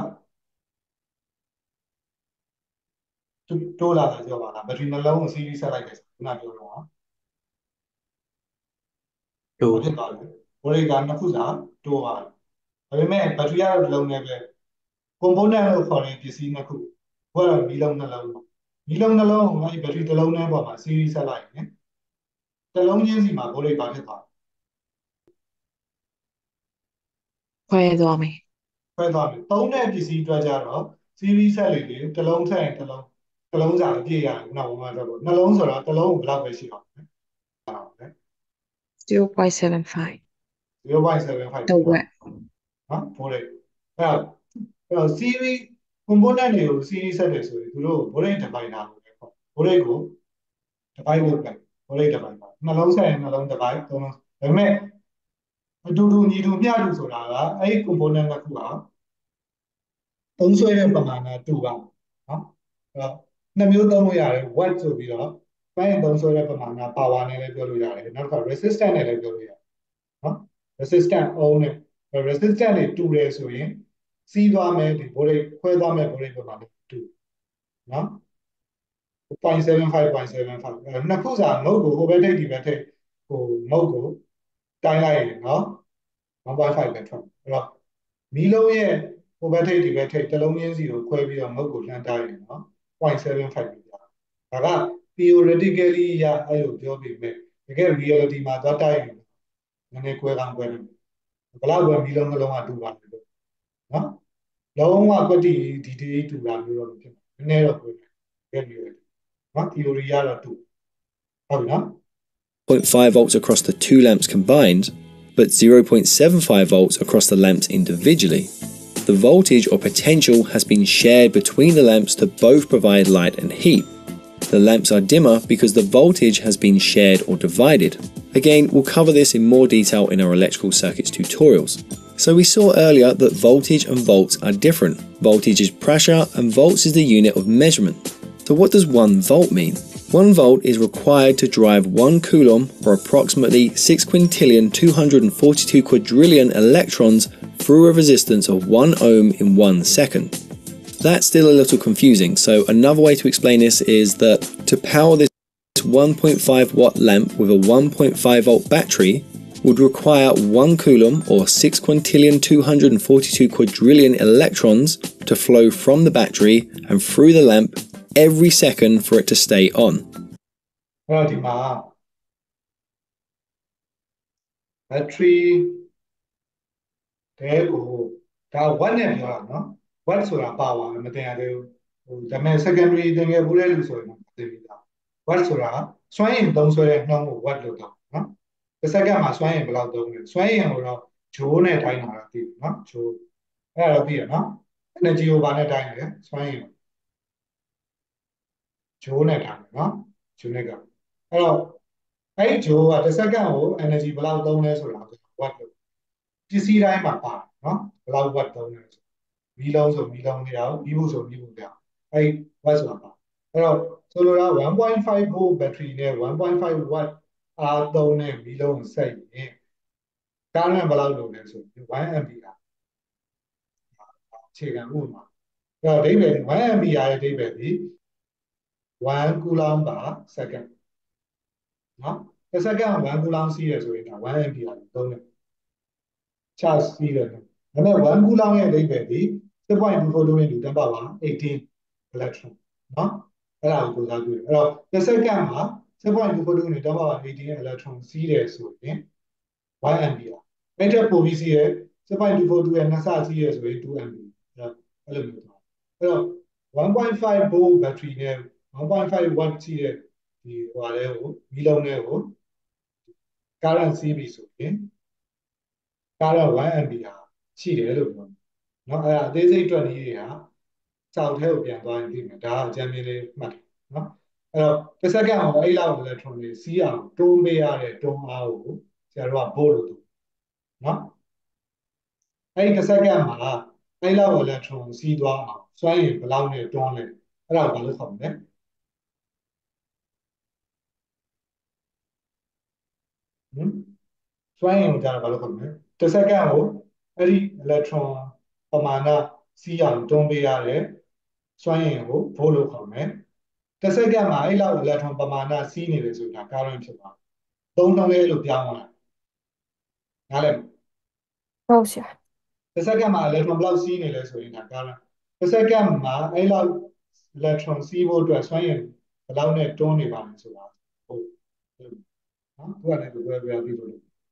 တိုးလာတာပြောပါလား battery နှလုံးကို series ဆက်လိုက်တယ်ခုနပြောတော့တိုးဖြစ်သွားတယ် voltage ကနှစ်ခုစာတိုးသွားတယ်ဒါပေမဲ့ battery ကတော့တစ်လုံးနဲ့ပဲ component လို့ခေါ်တဲ့ပစ္စည်းနှစ်ခုဘယ်တော့မီးလုံးနှလုံးပေါ့မီးလုံးနှလုံးကိုအဲ့ဒီ battery တစ်လုံးနဲ့ပေါ်မှာ series ဆက်လိုက်ရင်တစ်လုံးချင်းစီမှာ voltage ဘာဖြစ်သွားလဲခွဲသွားမယ်ခွဲသွားပြီသုံးတဲ့ပစ္စည်းအတွက်ကြတော့ series ဆက်လေးတွေတစ်လုံးထည့်ရင်တစ်လုံးတစ်လုံးစာအပြည့်ရတယ်ခုနကဘုံမှာတော့နှလုံးဆိုတော့တစ်လုံးကိုဘယ်လောက်ပဲရှိအောင်လဲ zero point seven five zero point seven five တဝက်နော် voltage အဲ့တော့အဲ့တော့ series component တွေကို series ဆက်တယ်ဆိုရင်သူတို့ voltage divider လို့ပဲခေါ် voltage ကို divide လုပ်တယ် voltage divider နှလုံးဆက်ရင်နှလုံး divide သုံးလုံးဒါပေမဲ့အတူတူညီတူမျှတူဆိုတာကအဲ့ဒီ component တစ်ခုကသုံးဆွဲတဲ့ပမာဏတူပါနော်အဲ့တော့နှစ်မျိုးသုံးလို့ရတယ် watt ဆိုပြီးတော့စွမ်းအင်သုံးဆွဲတဲ့ပမာဏ power နဲ့လည်းပြောလို့ရတယ်နောက်တစ်ခါ resistance နဲ့လည်းပြောလို့ရတယ်နော် resistance ohm နဲ့ resistance တွေတူတယ်ဆိုရင်စီးသွားမယ်ဒီ voltage ခွဲသွားမယ် voltage ပမာဏတူနော် zero point seven five 0.75 နှစ်ခုစာငုတ်ကို over take ဒီဘက်ထိဟိုငုတ်ကိုတိုင်းလိုက်ရင်နော် one point five ပဲထွက်အဲ့တော့မီးလုံးရဲ့ over take ဒီဘက်ထိတစ်လုံးချင်းစီကိုခွဲပြီးတော့ငုတ်ကိုလှမ်းတိုင်းရင်နော် zero point seven five ပဲကြာဒါက theoretically ရအဲ့လိုပြောပြီးမဲ့တကယ် reality မှာသွားတိုက်ရင်နည်းနည်းကွဲကောင်းကွဲတယ်ဘလောက်ပဲမီးလုံးတစ်လုံးကတူပါလို့နော်လုံးဝကွက်တီဒီဒီတူတာမျိုးတော့မဖြစ်ဘူးနည်းနည်းတော့ကွဲတယ်တကယ် reality နော် theory ရတော့တူဟုတ်ပြီနော် zero point five volts across the two lamps combined, but zero point seven five volts across the lamps individually. The voltage or potential has been shared between the lamps to both provide light and heat. The lamps are dimmer because the voltage has been shared or divided. Again, we'll cover this in more detail in our electrical circuits tutorials. So we saw earlier that voltage and volts are different. Voltage is pressure and volts is the unit of measurement. So what does one volt mean? One volt is required to drive one coulomb or approximately six quintillion two hundred forty-two quadrillion electrons through a resistance of one ohm in one second. That's still a little confusing, so another way to explain this is that to power this one point five watt lamp with a one point five volt battery would require one coulomb or six quintillion two hundred forty-two quadrillion electrons to flow from the battery and through the lamp every second for it to stay on. အဲ့တော့ဒီမှာ battery တဲကိုဒါ watt နဲ့ပြောတာနော် watt ဆိုတာ power မတင်ရသေးဘူးဟိုဒါပေမဲ့ secondary သင်ငယ်ဘူးလဲလို့ဆိုရင်သိပြီသား watt ဆိုတာစွမ်းအင်သုံးစွဲတဲ့နှုန်းကို watt လို့ခေါ်တယ်နော်တစ်စက္ကန့်မှာစွမ်းအင်ဘယ်လောက်သုံးလဲစွမ်းအင်ကိုတော့ joule နဲ့တိုင်းတာတော့သိပြီနော် joule အဲ့ဒါတော့သိရနော် energy ကိုဘာနဲ့တိုင်းလဲစွမ်းအင်ဂျိုးနဲ့ထားမယ်နော်ဂျိုးနဲ့ကအဲ့တော့အဲ့ဒီဂျိုးကတစ်စက္ကန့်ကို energy ဘယ်လောက်သုံးလဲဆိုတာကို watt လို့ပစ္စည်းတိုင်းမှာပါတယ်နော်ဘယ်လောက် watt သုံးလဲဆိုမီးလုံးဆိုမီးလုံးတရားမီးဘူးဆိုမီးဘူးတရားအဲ့ watt ဆိုတာပါအဲ့တော့ဆိုလိုတာ one point five volt battery နဲ့ one point five watt အားသုံးတဲ့မီးလုံးကိုဆက်ရင် current ဘယ်လောက်လို့လဲဆိုone ampere အခြေခံဥပမာအဲ့တော့အဓိပ္ပာယ် one ampere ရဲ့အဓိပ္ပာယ်ဒီone coulomb per second နော်တစ်စက္ကန့်one coulomb စီးရဆိုရင်ဒါone ampere ကိုသုံးတယ် charge စီးတယ်ဒါပေမဲ့one coulomb ရဲ့အဓိပ္ပာယ်ဒီ six point two four two into ten power eighteen electron နော်အဲ့ဒါကိုကိုးစားတွေ့တယ်အဲ့တော့တစ်စက္ကန့်မှာsix point two four two into ten power eighteen electron စီးတယ်ဆိုရင်one ampere အဲ့ဒါပိုပြီးစီးရsix point two four twoရဲ့နှစ်ဆစီးရဆိုရင်two ampere အဲ့လိုမျိုးသွားအဲ့တော့one point five volt battery နဲ့one point five watt ရှိတဲ့ဒီဟိုဟာလေးကိုမီးလုံးလေးကို current စီးပြီဆိုရင် current one ampere ရှိတယ်လို့ပြောတယ်เนาะအဲ့ဒါအသေးစိတ်တွက်နည်းတွေကစောက်ထဲကိုပြန်သွားရင်သိမယ်ဒါကအကြမ်းမြင်လေးမှတ်တယ်เนาะအဲ့တော့တစ်စက္ကန့်အောင်အဲ့လောက် electron တွေစီးအောင်တွန်းပေးရတဲ့တွန်းအားကိုဆရာတို့က volt လို့ပြောเนาะအဲ့ဒီတစ်စက္ကန့်မှာအဲ့လောက် electron စီးသွားအောင်စွမ်းရည်ဘယ်လောက်နဲ့တွန်းလဲအဲ့ဒါကိုဘာလို့ခေါ်မလဲဟင်စွမ်းအင်ကိုကြာတော့ဘာလို့ခေါ်မလဲတစ်စက္ကန့်ကိုအဲ့ဒီ electron ပမာဏစီးအောင်တွန်းပေးရတဲ့စွမ်းအင်ကို volt လို့ခေါ်မယ်တစ်စက္ကန့်မှာအဲ့လောက် electron ပမာဏစီးနေတယ်ဆိုတာ current ဖြစ်သွားသုံးနှုန်းလေးလို့ပြောင်းသွားတာနားလည်ဟုတ်ရှာတစ်စက္ကန့်မှာ electron ဘယ်လောက်စီးနေလဲဆိုရင်ဒါ current တစ်စက္ကန့်မှာအဲ့လောက် electron စီးဖို့အတွက်စွမ်းအင်ဘယ်လောက်နဲ့တွန်းနေပါလဲဆိုတာဟုတ်နော်သူကလည်းဘယ်ဘယ်ပြီးလို့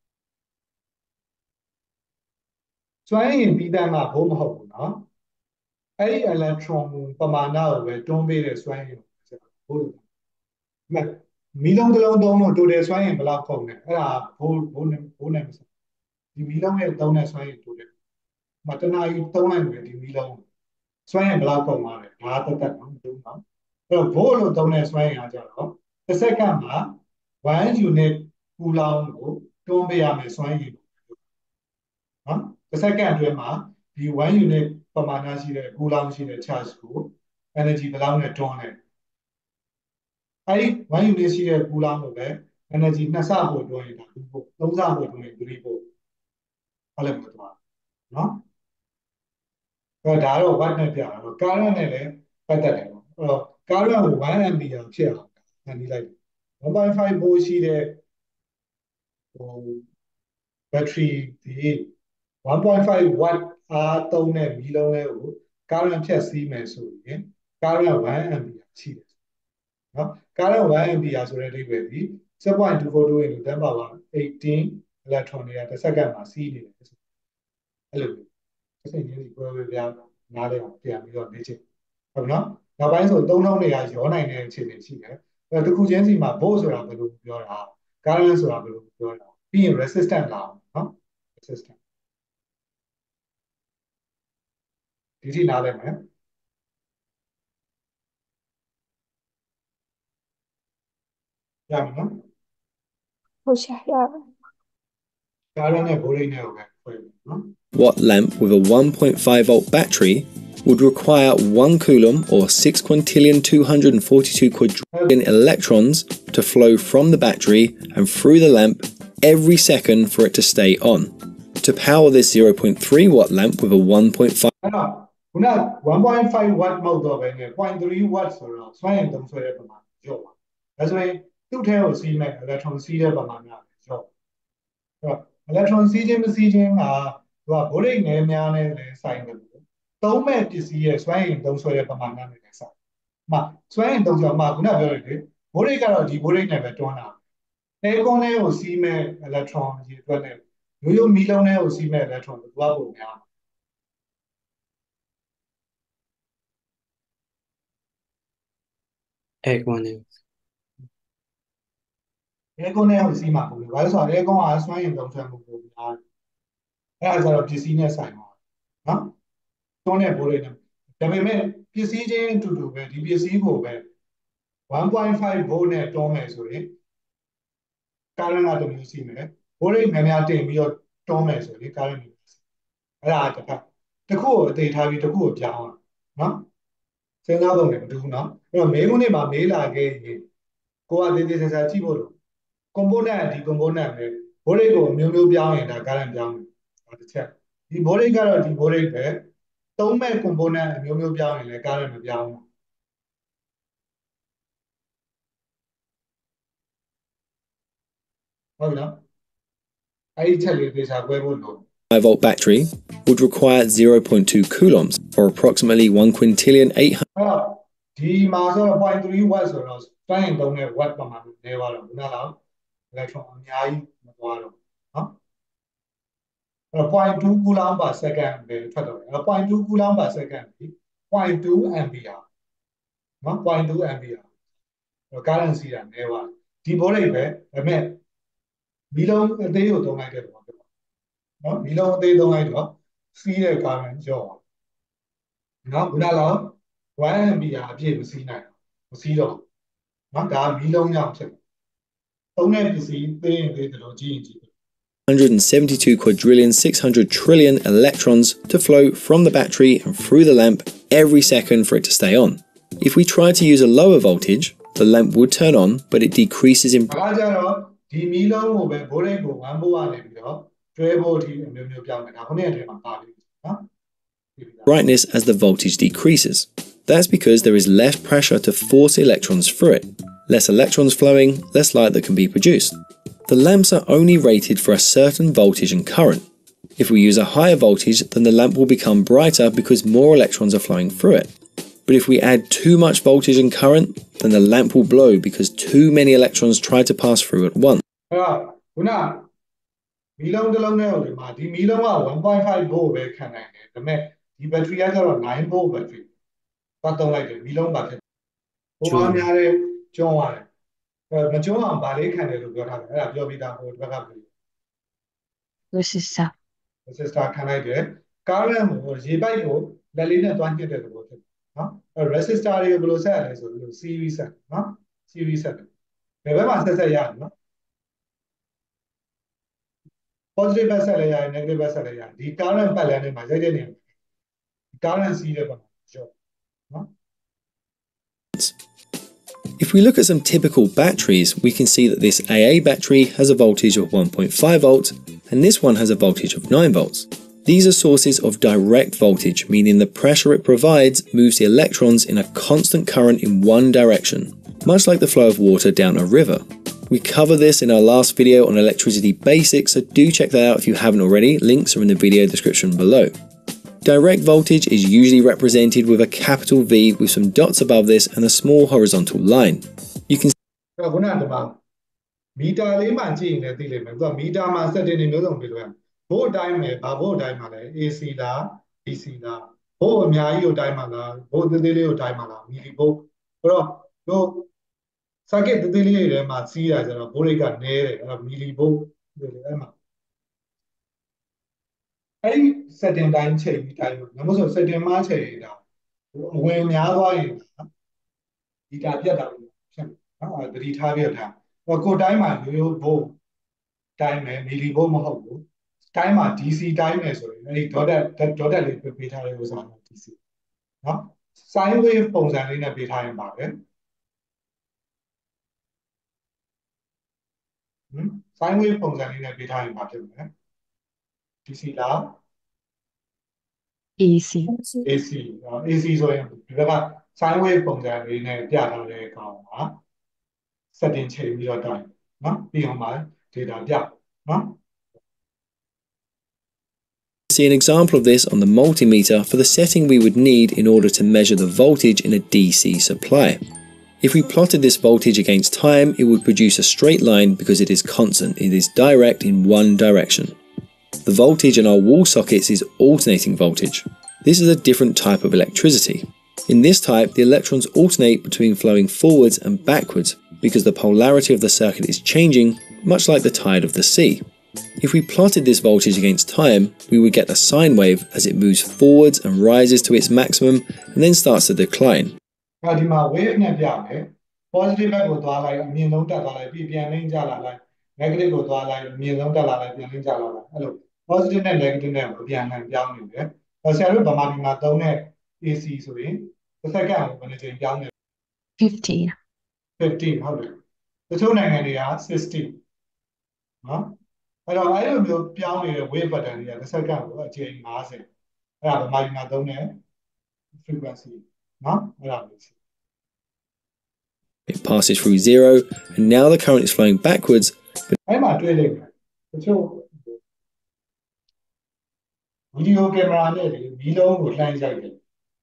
စွမ်းအင်ပြီးတဲ့မှာဘိုးမဟုတ်ဘူးနော်အဲ့ဒီ electron ပမာဏကိုပဲတွန်းပေးတဲ့စွမ်းအင်ကိုဆိုတာဘိုးလို့မမီးလုံးတစ်လုံးသုံးလို့ total စွမ်းအင်ဘယ်လောက်ကုန်လဲအဲ့ဒါဘိုးဘိုးနဲ့ဘိုးနဲ့မဆိုင်ဒီမီးလုံးရဲ့သုံးတဲ့စွမ်းအင် total မတနာယူသုံးလိုက်မယ်ဒီမီးလုံးစွမ်းအင်ဘယ်လောက်ကုန်ပါလဲဒါတက်တက်နော်သုံးပါအဲ့တော့ဘိုးလို့သုံးတဲ့စွမ်းအင်ကကြတော့တစ်စက္ကန့်မှာone unit coulomb ကိုတွန်းပေးရမယ်စွမ်းအင်နော်တစ်စက္ကန့်အတွင်းမှာဒီ one unit ပမာဏရှိတဲ့ coulomb ရှိတဲ့ charge ကို energy ဘယ်လောက်နဲ့တွန်းလဲအဲ့ဒီ one unit ရှိတဲ့ coulomb ကိုပဲ energy နှစ်ဆဖို့တွန်းရင်ဒါtwoဖို့သုံးဆဖို့တွန်းရင်threeဖို့အဲ့လိုမျိုးသွားနော်အဲ့ဒါတော့ watt နဲ့ပြတာတော့ current နဲ့လည်းပတ်သက်တယ်ပေါ့အဲ့တော့ current ကိုone ampere ဖြစ်အောင်ဖန်တီးလိုက်one point five volt ရှိတဲ့ဟို battery ဒီ one point five watt အားသုံးတဲ့မီးလုံးလေးကို current ဖြတ်စည်းမယ်ဆိုရင် current one ampere ရှိတယ်နော် current one ampere ဆိုတဲ့အဓိပ္ပာယ်ဒီ six point two four two into ten power eighteen electron တွေကတစ်စက္ကန့်မှာစီးနေတယ်ဆိုအဲ့လိုမျိုးစိတ်ရင်းစီပွဲပွဲပြနားလည်အောင်ပြန်ပြီးတော့နေချင်ဟုတ်နော်နောက်ပိုင်းဆိုသုံးလုံးတွေကရောနိုင်တဲ့အခြေအနေရှိတယ်အဲ့တော့တစ်ခုချင်းစီမှာ volt ဆိုတာဘယ်လိုပြောတာ current ဆိုတာဘယ်လိုပြောတာပြီးရင် resistance လာအောင်နော် resistance ဒီထိနားလည်မယ်ရမယ်နော်ဟုတ်ဆရာရပါ current နဲ့ voltage နဲ့ကိုပဲခွဲမယ်နော် Watt lamp with a one point five volt battery would require one coulomb or six quintillion two hundred forty-two quadrillion electrons to flow from the battery and through the lamp every second for it to stay on. To power this zero point three watt lamp with a one point five အဲ့တော့ခုနone point five watt မဟုတ်တော့ဘဲနဲ့zero point three watt ဆိုတော့စွမ်းအင်သုံးစွဲတဲ့ပမာဏကျော့ပါဒါဆိုရင်သူ့ထဲကိုစီးမဲ့ electron စီးတဲ့ပမာဏကျော့အဲ့တော့ electron စီးခြင်းမစီးခြင်းကသူက voltage နည်းများနဲ့လည်းဆိုင်တယ်သုံးမဲ့ပစ္စည်းရဲ့စွမ်းအင်သုံးစွဲတဲ့ပမာဏနဲ့လည်းဆိုင်။မှစွမ်းအင်သုံးစွဲမှာခုနပြောရလေ voltage ကတော့ဒီ voltage နဲ့ပဲတွန်းတာ။အဲကွန်လေးကိုစီးမဲ့ electron ရေအတွက်နဲ့ရိုးရိုးမီးလုံးလေးကိုစီးမဲ့ electron ကိုသွားပုံများအဲကွန်နဲ့အဲကွန်လေးကိုစီးမှာပုံလို့ဘာလို့ဆိုတော့အဲကွန်ကစွမ်းအင်သုံးစွဲမှုပုံများ။အဲဒါဆိုတော့ပစ္စည်းနဲ့ဆိုင်ပါနော်။တွန်းတဲ့ voltage နဲ့ဒါပေမဲ့ပစ္စည်းချင်းအတူတူပဲဒီပစ္စည်းကိုပဲone point five volt နဲ့တွန်းမယ်ဆိုရင် current ကတမျိုးစီးမယ် voltage များများတင်ပြီးတော့တွန်းမယ်ဆိုရင် current မျိုးစီးအဲ့ဒါတစ်ခါတစ်ခုကိုအသေးထားပြီးတစ်ခုကိုပြောင်းအောင်နော်စဉ်းစားပုံနဲ့မတူဘူးနော်အဲ့တော့မေးခွန်းတွေမှာမေးလာခဲ့ရင်ကိုကသေးသေးချာချာကြည့်ဖို့လို့ component ဒီ component ပဲ voltage ကိုမျိုးမျိုးပြောင်းရင်ဒါ current ပြောင်းမယ်ဒါတစ်ချက်ဒီ voltage ကတော့ဒီ voltage ပဲသုံးမဲ့ component အမျိုးမျိုးပြောင်းရင်လည်း current မပြောင်းဘူးဟုတ်ပြီနော်အဲ့ဒီချက်လေးသေချာကွဲဖို့လို့ five volt battery would require zero point two coulombs or approximately one quintillion eight hundred အဲ့တော့ဒီမှာဆိုတော့zero point three watt ဆိုတော့စွမ်းအင်သုံးတဲ့ watt ပမာဏနည်းသွားတော့ခုနကတော့ electron အများကြီးမသွားတော့နော်အဲ့တော့zero point two coulomb per second ပဲထွက်တော့တယ်အဲ့တော့zero point two coulomb per second ဒီzero point two ampere နော်zero point two ampere အဲ့တော့ current စီးတာနည်းသွားဒီ voltage ပဲဒါပေမဲ့မီးလုံးအသေးကိုသုံးလိုက်တဲ့ပုံဖြစ်ပါနော်မီးလုံးအသေးသုံးလိုက်တော့စီးတဲ့ current ကျော့နော်ခုနကတော့one ampere အပြည့်မစီးနိုင်ဘူးမစီးတော့နော်ဒါမီးလုံးကြောင့်ဖြစ်တယ်သုံးတဲ့ပစ္စည်းသေးရင်သေးတယ်လို့ကြည့်ရင်ကြည့် one hundred seventy-two quadrillion six hundred trillion electrons to flow from the battery and through the lamp every second for it to stay on. If we try to use a lower voltage, the lamp would turn on, but it decreases in ဒါကြတော့ဒီမီးလုံးကိုပဲ voltage ကိုone volt ကနေပြီးတော့twelve volt အထိအမျိုးမျိုးပြောင်းတယ်ဒါခုနေ့အချိန်မှာပါပြီနော် brightness as the voltage decreases. That's because there is less pressure to force electrons through it. Less electrons flowing, less light that can be produced. The lamps are only rated for a certain voltage and current. If we use a higher voltage, then the lamp will become brighter because more electrons are flowing through it. But if we add too much voltage and current, then the lamp will blow because too many electrons try to pass through at once. အဲ့တော့ခုနမီးလုံးတစ်လုံးနဲ့ဟိုဒီမှာဒီမီးလုံးကone point five volt ပဲခံနိုင်တယ်ဒါပေမဲ့ဒီ battery ကကျတော့nine volt battery ပတ်သုံးလိုက်တယ်မီးလုံးပါဖြစ်ဟိုအားများတဲ့ကျွန်းသွားတယ်အဲမကျွန်းအောင်ဗာလေးခံတယ်လို့ပြောထားတယ်အဲ့ဒါပြောပြီးသားဟိုတစ်ခါက resistor resistor ခံလိုက်တယ် current ကိုရေပိုက်ကိုလက်လေးနဲ့တွန်းညှစ်တဲ့သဘောဖြစ်တယ်နော်အဲ resistor တွေကိုဘယ်လိုဆက်ရလဲဆိုပြီး series ဆက်နော် series ဆက်တယ်ဘယ်ဘက်မှာဆက်ဆက်ရလဲနော် positive ဘက်ဆက်လဲရတယ် negative ဘက်ဆက်လဲရတယ်ဒီ current ပတ်လည်နဲ့မှာရိုက်တဲ့နေရာ currency တဲ့ပုံကြောနော် If we look at some typical batteries, we can see that this A A battery has a voltage of one point five volts and this one has a voltage of nine volts. These are sources of direct voltage, meaning the pressure it provides moves the electrons in a constant current in one direction, much like the flow of water down a river. We cover this in our last video on electricity basics, so do check that out if you haven't already. Links are in the video description below. Direct voltage is usually represented with a capital V with some dots above this and a small horizontal line. You can ခုနကတည်းကမီတာလေးမှကြည့်ရင်လည်းသိလိမ့်မယ်သူကမီတာမှာ setting တွေမျိုးစုံပြလို့ရဘို့အတိုင်းပဲဘာဘို့အတိုင်းမှာလဲ A C လား D C လားဘို့အများကြီးကိုတိုင်းမှာလားဘို့သေးသေးလေးကိုတိုင်းမှာလားမီလီဘို့ဆိုတော့တို့ circuit သေးသေးလေးတွေထဲမှာစီးတာကျတော့ဘို့ရိတ်ကနည်းတယ်အဲ့တော့မီလီဘို့ဒီလိုအဲ့မှာအဲ့ဒီ setting တိုင်းချိန်ပြီးတိုင်းမှာမဟုတ်ဆို setting မှာချိန်တာအဝင်များသွားရင်ဒီတာပြတ်တာဖြစ်နော်အဲ့တတိထားပြထားကိုတိုင်းမှာရိုးရိုးဘို့တိုင်းမယ်မီလီဘို့မဟုတ်ဘူးတိုင်းမှာ D C တိုင်းမယ်ဆိုရင်အဲ့ဒီ dotted dotted လေးပေးထားတဲ့ဥစ္စာက D C နော် sine wave ပုံစံလေးနဲ့ပေးထားရင်ပါပဲဟမ် sine wave ပုံစံလေးနဲ့ပေးထားရင်ပါဖြစ်မယ် D C လား A C A C နော် A C ဆိုရင်ဒီဘက်က sine wave ပုံစံလေးနဲ့ပြထားတဲ့ကောင်ပါ setting ချိန်ပြီးတော့တိုင်းနော်ပြီးအောင်ပါ data ပြနော် see an example of this on the multimeter for the setting we would need in order to measure the voltage in a D C supply. If we plotted this voltage against time, it would produce a straight line because it is constant, it is direct in one direction. The voltage in our wall sockets is alternating voltage. This is a different type of electricity. In this type, the electrons alternate between flowing forwards and backwards because the polarity of the circuit is changing, much like the tide of the sea. If we plotted this voltage against time, we would get a sine wave as it moves forwards and rises to its maximum and then starts to decline. ဒီမှာ wave နဲ့ပြမယ် positive ဘက်ကိုသွားလိုက်အမြင့်ဆုံးတက်သွားလိုက်ပြီးပြန်နှိမ့်ကျလာလိုက် negative ကိုသွားလိုက်အမြင့်ဆုံးတက်လာလိုက်ပြန်နှိမ့်ကျလာလိုက်အဲ့လို positive နဲ့ negative နဲ့ကိုပြန်လှန်ပြောင်းနေတယ်ဆရာတို့ဗမာပြည်မှာသုံးတဲ့ A C ဆိုရင်တစ်စက္ကန့်ကိုဘယ်နှချိန်ပြောင်းနေ fifteen fifteen ဟုတ်တယ်တချို့နိုင်ငံတွေက sixty နော်အဲ့တော့အဲ့လိုမျိုးပြောင်းနေတဲ့ wave pattern တွေကတစ်စက္ကန့်ကိုအချိန်fiftyအဲ့ဒါဗမာပြည်မှာသုံးတဲ့ frequency နော်အဲ့ဒါမျိုး It passes through zero and now the current is flowing backwards. အဲ့မှာတွေ့လိမ့်မယ်တချို့ဗီဒီယိုကင်မရာနဲ့မီးလုံးကိုလှမ်းရိုက်တယ်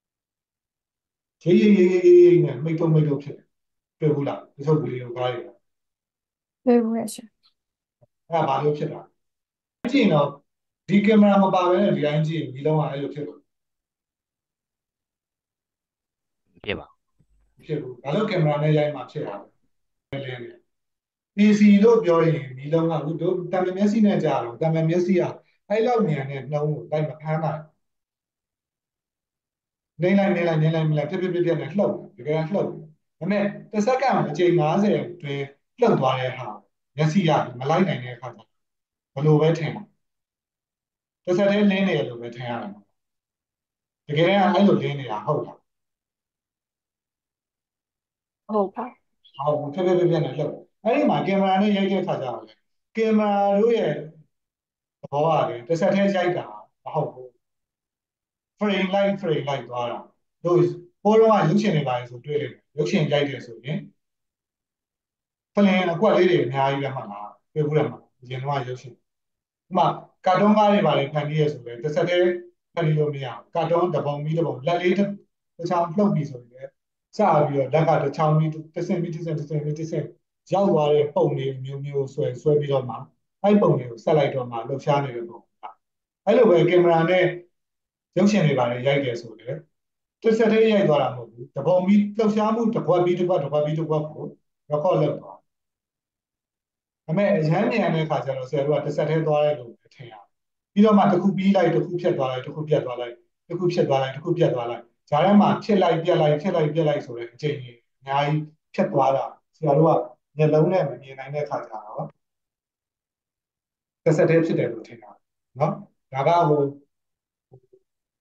ရေးရေးရေးရေးနဲ့မိတ်တုံးမိတ်တုံးဖြစ်တယ်တွေ့ဘူးလားတချို့ဗီဒီယိုကားတွေ对不也是？ အဲ့ဒါဘာလို့ဖြစ်တာကြည့်ရင်တော့ဒီကင်မရာမပါဘဲနဲ့ဒီတိုင်းကြည့်ရင်မီးလုံးကအဲ့လိုဖြစ်လို့ဖြစ်ပါဖြစ်ဘူးဘာလို့ကင်မရာနဲ့ရိုက်မှဖြစ်တာလဲလင်းနေ A C လို့ပြောရင်မီးလုံးကအခုတို့တံမျက်စိနဲ့ကြာတော့တံမျက်စိကအဲ့လောက်မြန်နဲ့နှုံးကိုလိုက်မဖမ်းနိုင်နေလိုက်နေလိုက်နေလိုက်နေလိုက်ပြပြပြပြနဲ့လှုပ်တကယ်လှုပ်ဒါပေမဲ့တစ်စက္ကန့်အချိန်fiftyအတွင်းလှုပ်သွားတဲ့ဟာမျက်စိကမလိုက်နိုင်တဲ့အခါကျဘယ်လိုပဲထင်ပါတစ်စက်တည်းလင်းနေရလို့ပဲထင်ရတယ်တကယ်တမ်းအဲ့လိုလင်းနေတာဟုတ်လားဟုတ်ပါဟုတ်ပြပြပြပြနဲ့လှုပ်အဲ့ဒီမှာကင်မရာနဲ့ရိုက်တဲ့အခါကျတော့လေကင်မရာတို့ရဲ့သဘောကလေတစ်စက်တည်းရိုက်တာမဟုတ်ဘူး frame like frame like သွားတာတို့ဘိုးတော်ကရုပ်ရှင်တွေပါလေဆိုတွေ့လိမ့်မယ်ရုပ်ရှင်ရိုက်တယ်ဆိုရင်ဖလင်အကွက်လေးတွေအများကြီးပဲမှတ်လားတွေ့ဘူးလားမအရင်တော့ရုပ်ရှင်ဥမာကာတွန်းကားတွေပါလေဖန်ပြီးရဆိုလေတစ်စက်တည်းဖန်ပြီးလို့မရဘူးကာတွန်းတစ်ပုံပြီးတစ်ပုံလက်လေးတစ်ချောင်းလှုပ်ပြီးဆိုရင်စပြီးတော့လက်ကတစ်ချောင်းပြီးတစ်စင်ပြီးတစ်စင်တစ်စင်ပြီးတစ်စင်ရောက်သွားတဲ့ပုံတွေမျိုးမျိုးဆွဲဆွဲပြီးတော့မှအဲ့ပုံတွေကိုဆက်လိုက်တော့မှလှုပ်ရှားနေတဲ့ပုံအဲ့လိုပဲကင်မရာနဲ့ရုပ်ရှင်တွေပါလေရိုက်တယ်ဆိုလေတစ်စက်တည်းရိုက်သွားတာမဟုတ်ဘူးတပုံပြီးလှုပ်ရှားမှုတစ်ခွက်ပြီးတစ်ခွက်တစ်ခွက်ပြီးတစ်ခွက်ကို record လုပ်သွားဒါပေမဲ့အရမ်းမြန်တဲ့အခါကျတော့ဆရာတို့ကတစ်စက်တည်းသွားရဲလို့ထင်ရတယ်ပြီးတော့မှတစ်ခုပြီးလိုက်တစ်ခုဖြတ်သွားလိုက်တစ်ခုပြတ်သွားလိုက်တစ်ခုဖြတ်သွားလိုက်တစ်ခုပြတ်သွားလိုက်ဂျားထဲမှာဖြစ်လိုက်ပြတ်လိုက်ဖြစ်လိုက်ပြတ်လိုက်ဆိုတဲ့အချိန်ကြီးအများကြီးဖြတ်သွားတာဆရာတို့ကမျက်လုံးနဲ့မမြင်နိုင်တဲ့အခါကျတော့တစ်စက်တည်းဖြစ်တယ်လို့ထင်တာနော်ဒါကဟို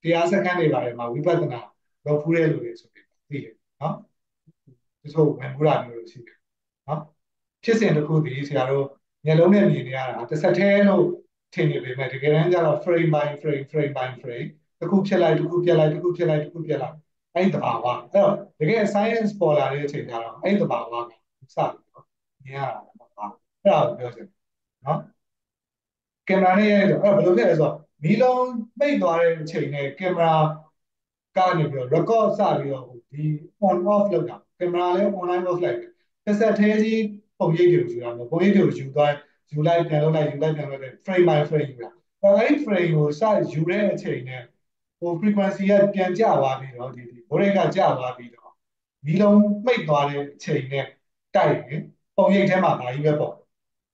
တရားစခန်းတွေပါတယ်မှာဝိပဿနာလုပ်ဖူးတဲ့လူတွေဆိုပြီးသိတယ်နော်တချို့ဝင်မှုတာမျိုးလို့ရှိတယ်နော်ဖြစ်စဉ်တစ်ခုတည်းဆရာတို့မျက်လုံးနဲ့မြင်နေရတာတစ်ဆက်တည်းလို့ထင်နေပေမဲ့တကယ်တမ်းကျတော့ frame by frame frame by frame တစ်ခုဖြစ်လိုက်တစ်ခုပြက်လိုက်တစ်ခုဖြစ်လိုက်တစ်ခုပြက်လိုက်အဲ့ဒီတဘာဝအဲ့တော့တကယ် science ပေါ်လာတဲ့အချိန်ကျတော့အဲ့ဒီတဘာဝကစပြီးတော့မြင်ရတာပါအဲ့ဒါကိုပြောချင်တယ်နော်ကင်မရာနဲ့ရိုက်တော့အဲ့ဘယ်လိုဖြစ်လဲဆိုတော့မီးလုံးပိတ်သွားတဲ့အချိန်နဲ့ကင်မရာကနေပြီးတော့ record စပြီးတော့ဒီ on off လုပ်တာကင်မရာလည်း online off လိုက်တယ်တစ်ဆက်သေးကြီးပုံရိပ်တွေကိုယူတာမျိုးပုံရိပ်တွေကိုယူသွားယူလိုက်ပြန်လုပ်လိုက်ယူလိုက်ပြန်လုပ်လိုက် frame by frame ယူတာအဲ့ဒီ frame ကိုစယူတဲ့အချိန်နဲ့ဟို frequency ကပြန်ကျသွားပြီးတော့ဒီဘိုးရိတ်ကကျသွားပြီးတော့မီးလုံးပိတ်သွားတဲ့အချိန်နဲ့တိုက်ရင်ပုံရိပ်ထဲမှာဘာကြီးပဲပေါ့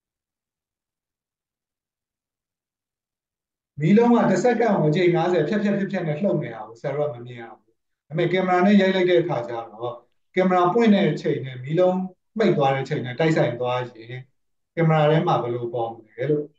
မီးလုံးကတစ်စက္ကန့်ကိုအချိန်၅၀ဖြတ်ဖြတ်ဖြတ်ဖြတ်နဲ့လှုပ်နေတာကိုဆရာတို့ကမမြင်ရဘူး။ဒါပေမဲ့ကင်မရာနဲ့ရိုက်လိုက်တဲ့အခါကျတော့ကင်မရာပွင့်တဲ့အချိန်နဲ့မီးလုံးမှိတ်သွားတဲ့အချိန်နဲ့တိုက်ဆိုင်သွားရင်ကင်မရာထဲမှာဘယ်လိုပေါ်မလဲလို့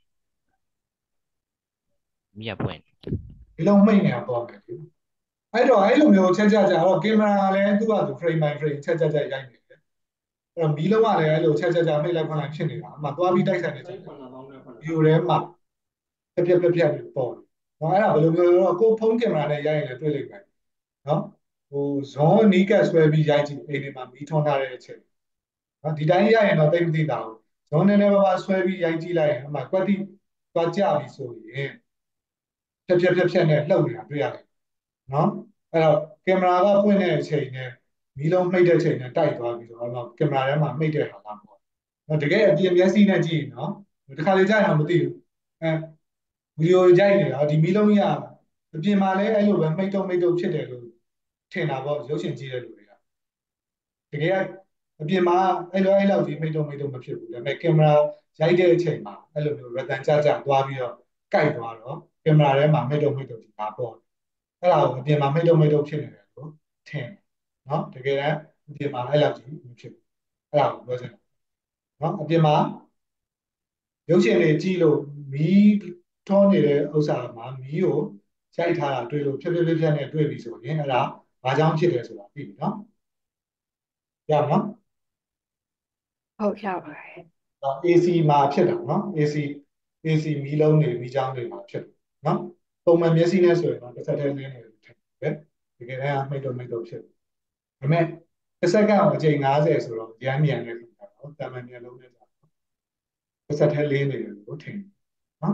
မြတ်ပွင့်မီးလုံးမှိတ်နေတာပေါ်မယ်ဒီ။အဲ့တော့အဲ့လိုမျိုးချက်ချက်ကြတော့ကင်မရာလည်းသူ့ဟာသူ frame by frame ချက်ချက်ကြရိုက်နေတယ်။အဲ့တော့မီးလုံးကလည်းအဲ့လိုချက်ချက်ကြမှိတ်လိုက်ဖွင့်လိုက်ဖြစ်နေတာအမှသွားပြီးတိုက်ဆိုင်နေတယ်။ဒီလိုထဲမှာပြက်ပြက်ပြက်ပြက်ပေါ်တယ်။နော်အဲ့ဒါဘယ်လိုမျိုးတော့ကိုဖုန်းကင်မရာနဲ့ရိုက်ရင်လည်းတွေ့လိမ့်မယ်။နော်ဟိုဇွန်နီးကတ်ဆွဲပြီးရိုက်ကြည့်အိမ်တွေမှာမီးထွန်းထားတဲ့အချိန်။နော်ဒီတိုင်းရိုက်ရင်တော့သိမသိတာဘူး။ဇွန်နဲ့လည်းဘာဆွဲပြီးရိုက်ကြည့်လိုက်ရင်အမှကွက်တိသွားကြပြီဆိုရင်ပြက်ပြက်ပြက်ပြက်နဲ့လှုပ်နေတာတွေ့ရတယ်။နော်အဲ့တော့ကင်မရာကပွင့်တဲ့အချိန်နဲ့မီးလုံးမှိတ်တဲ့အချိန်နဲ့တိုက်သွားပြီးတော့အဲ့တော့ကင်မရာထဲမှာမှိတ်တဲ့ဟာလားပေါ့။နော်တကယ်အပြင်မျက်စိနဲ့ကြည့်ရင်နော်ဒီခါလေးကြာရင်တော့မသိဘူး။အဲဗီဒီယိုရိုက်နေတာဒီမီးလုံးကြီးကအပြင်မှာလည်းအဲ့လိုပဲမိတ်တုံမိတ်တုံဖြစ်တယ်လို့ထင်တာပေါ့ရုပ်ရှင်ကြည့်တဲ့လူတွေကတကယ်အပြင်မှာအဲ့လိုအဲ့လောက်ကြီးမိတ်တုံမိတ်တုံမဖြစ်ဘူးဒါပေမဲ့ကင်မရာရိုက်တဲ့အချိန်မှာအဲ့လိုမျိုးရတန်ကြကြသွားပြီးတော့ကိုက်သွားတော့ကင်မရာထဲမှာမိတ်တုံမိတ်တုံဒီပါပေါ့အဲ့ဒါကိုအပြင်မှာမိတ်တုံမိတ်တုံဖြစ်နေတယ်လို့ထင်နော်တကယ်တမ်းအပြင်မှာအဲ့လောက်ကြီးမဖြစ်ဘူးအဲ့ဒါကိုပြောချင်တယ်နော်အပြင်မှာရုပ်ရှင်တွေကြည့်လို့မီးထွန်းနေတဲ့ဥစ္စာမှာမီးကိုရိုက်ထားတာတွေ့လို့ဖြည်းဖြည်းဖြည်းဖြည်းနဲ့တွေ့ပြီဆိုရင်အဲ့ဒါဘာကြောင့်ဖြစ်တယ်ဆိုတာသိပြီနော်ရပါနော်ဟုတ်ရပါတယ်တော့ အေစီ မှာဖြစ်တာနော် AC AC မီးလုံးတွေမီးချောင်းတွေမှာဖြစ်တယ်နော်ပုံမှန်မျက်စိနဲ့ဆိုရင်တော့တစ်ဆက်တည်းလင်းနေတယ်ထင်တယ်တကယ်တမ်းမိတ်တော့မိတ်တော့ဖြစ်တယ်ဒါပေမဲ့တစ်စက္ကန့်အချိန်၅၀ဆိုတော့ရမ်းမြန်နေတယ်နော်တာမန်မျက်လုံးနဲ့တစ်ဆက်တည်းလင်းနေတယ်လို့ထင်နော်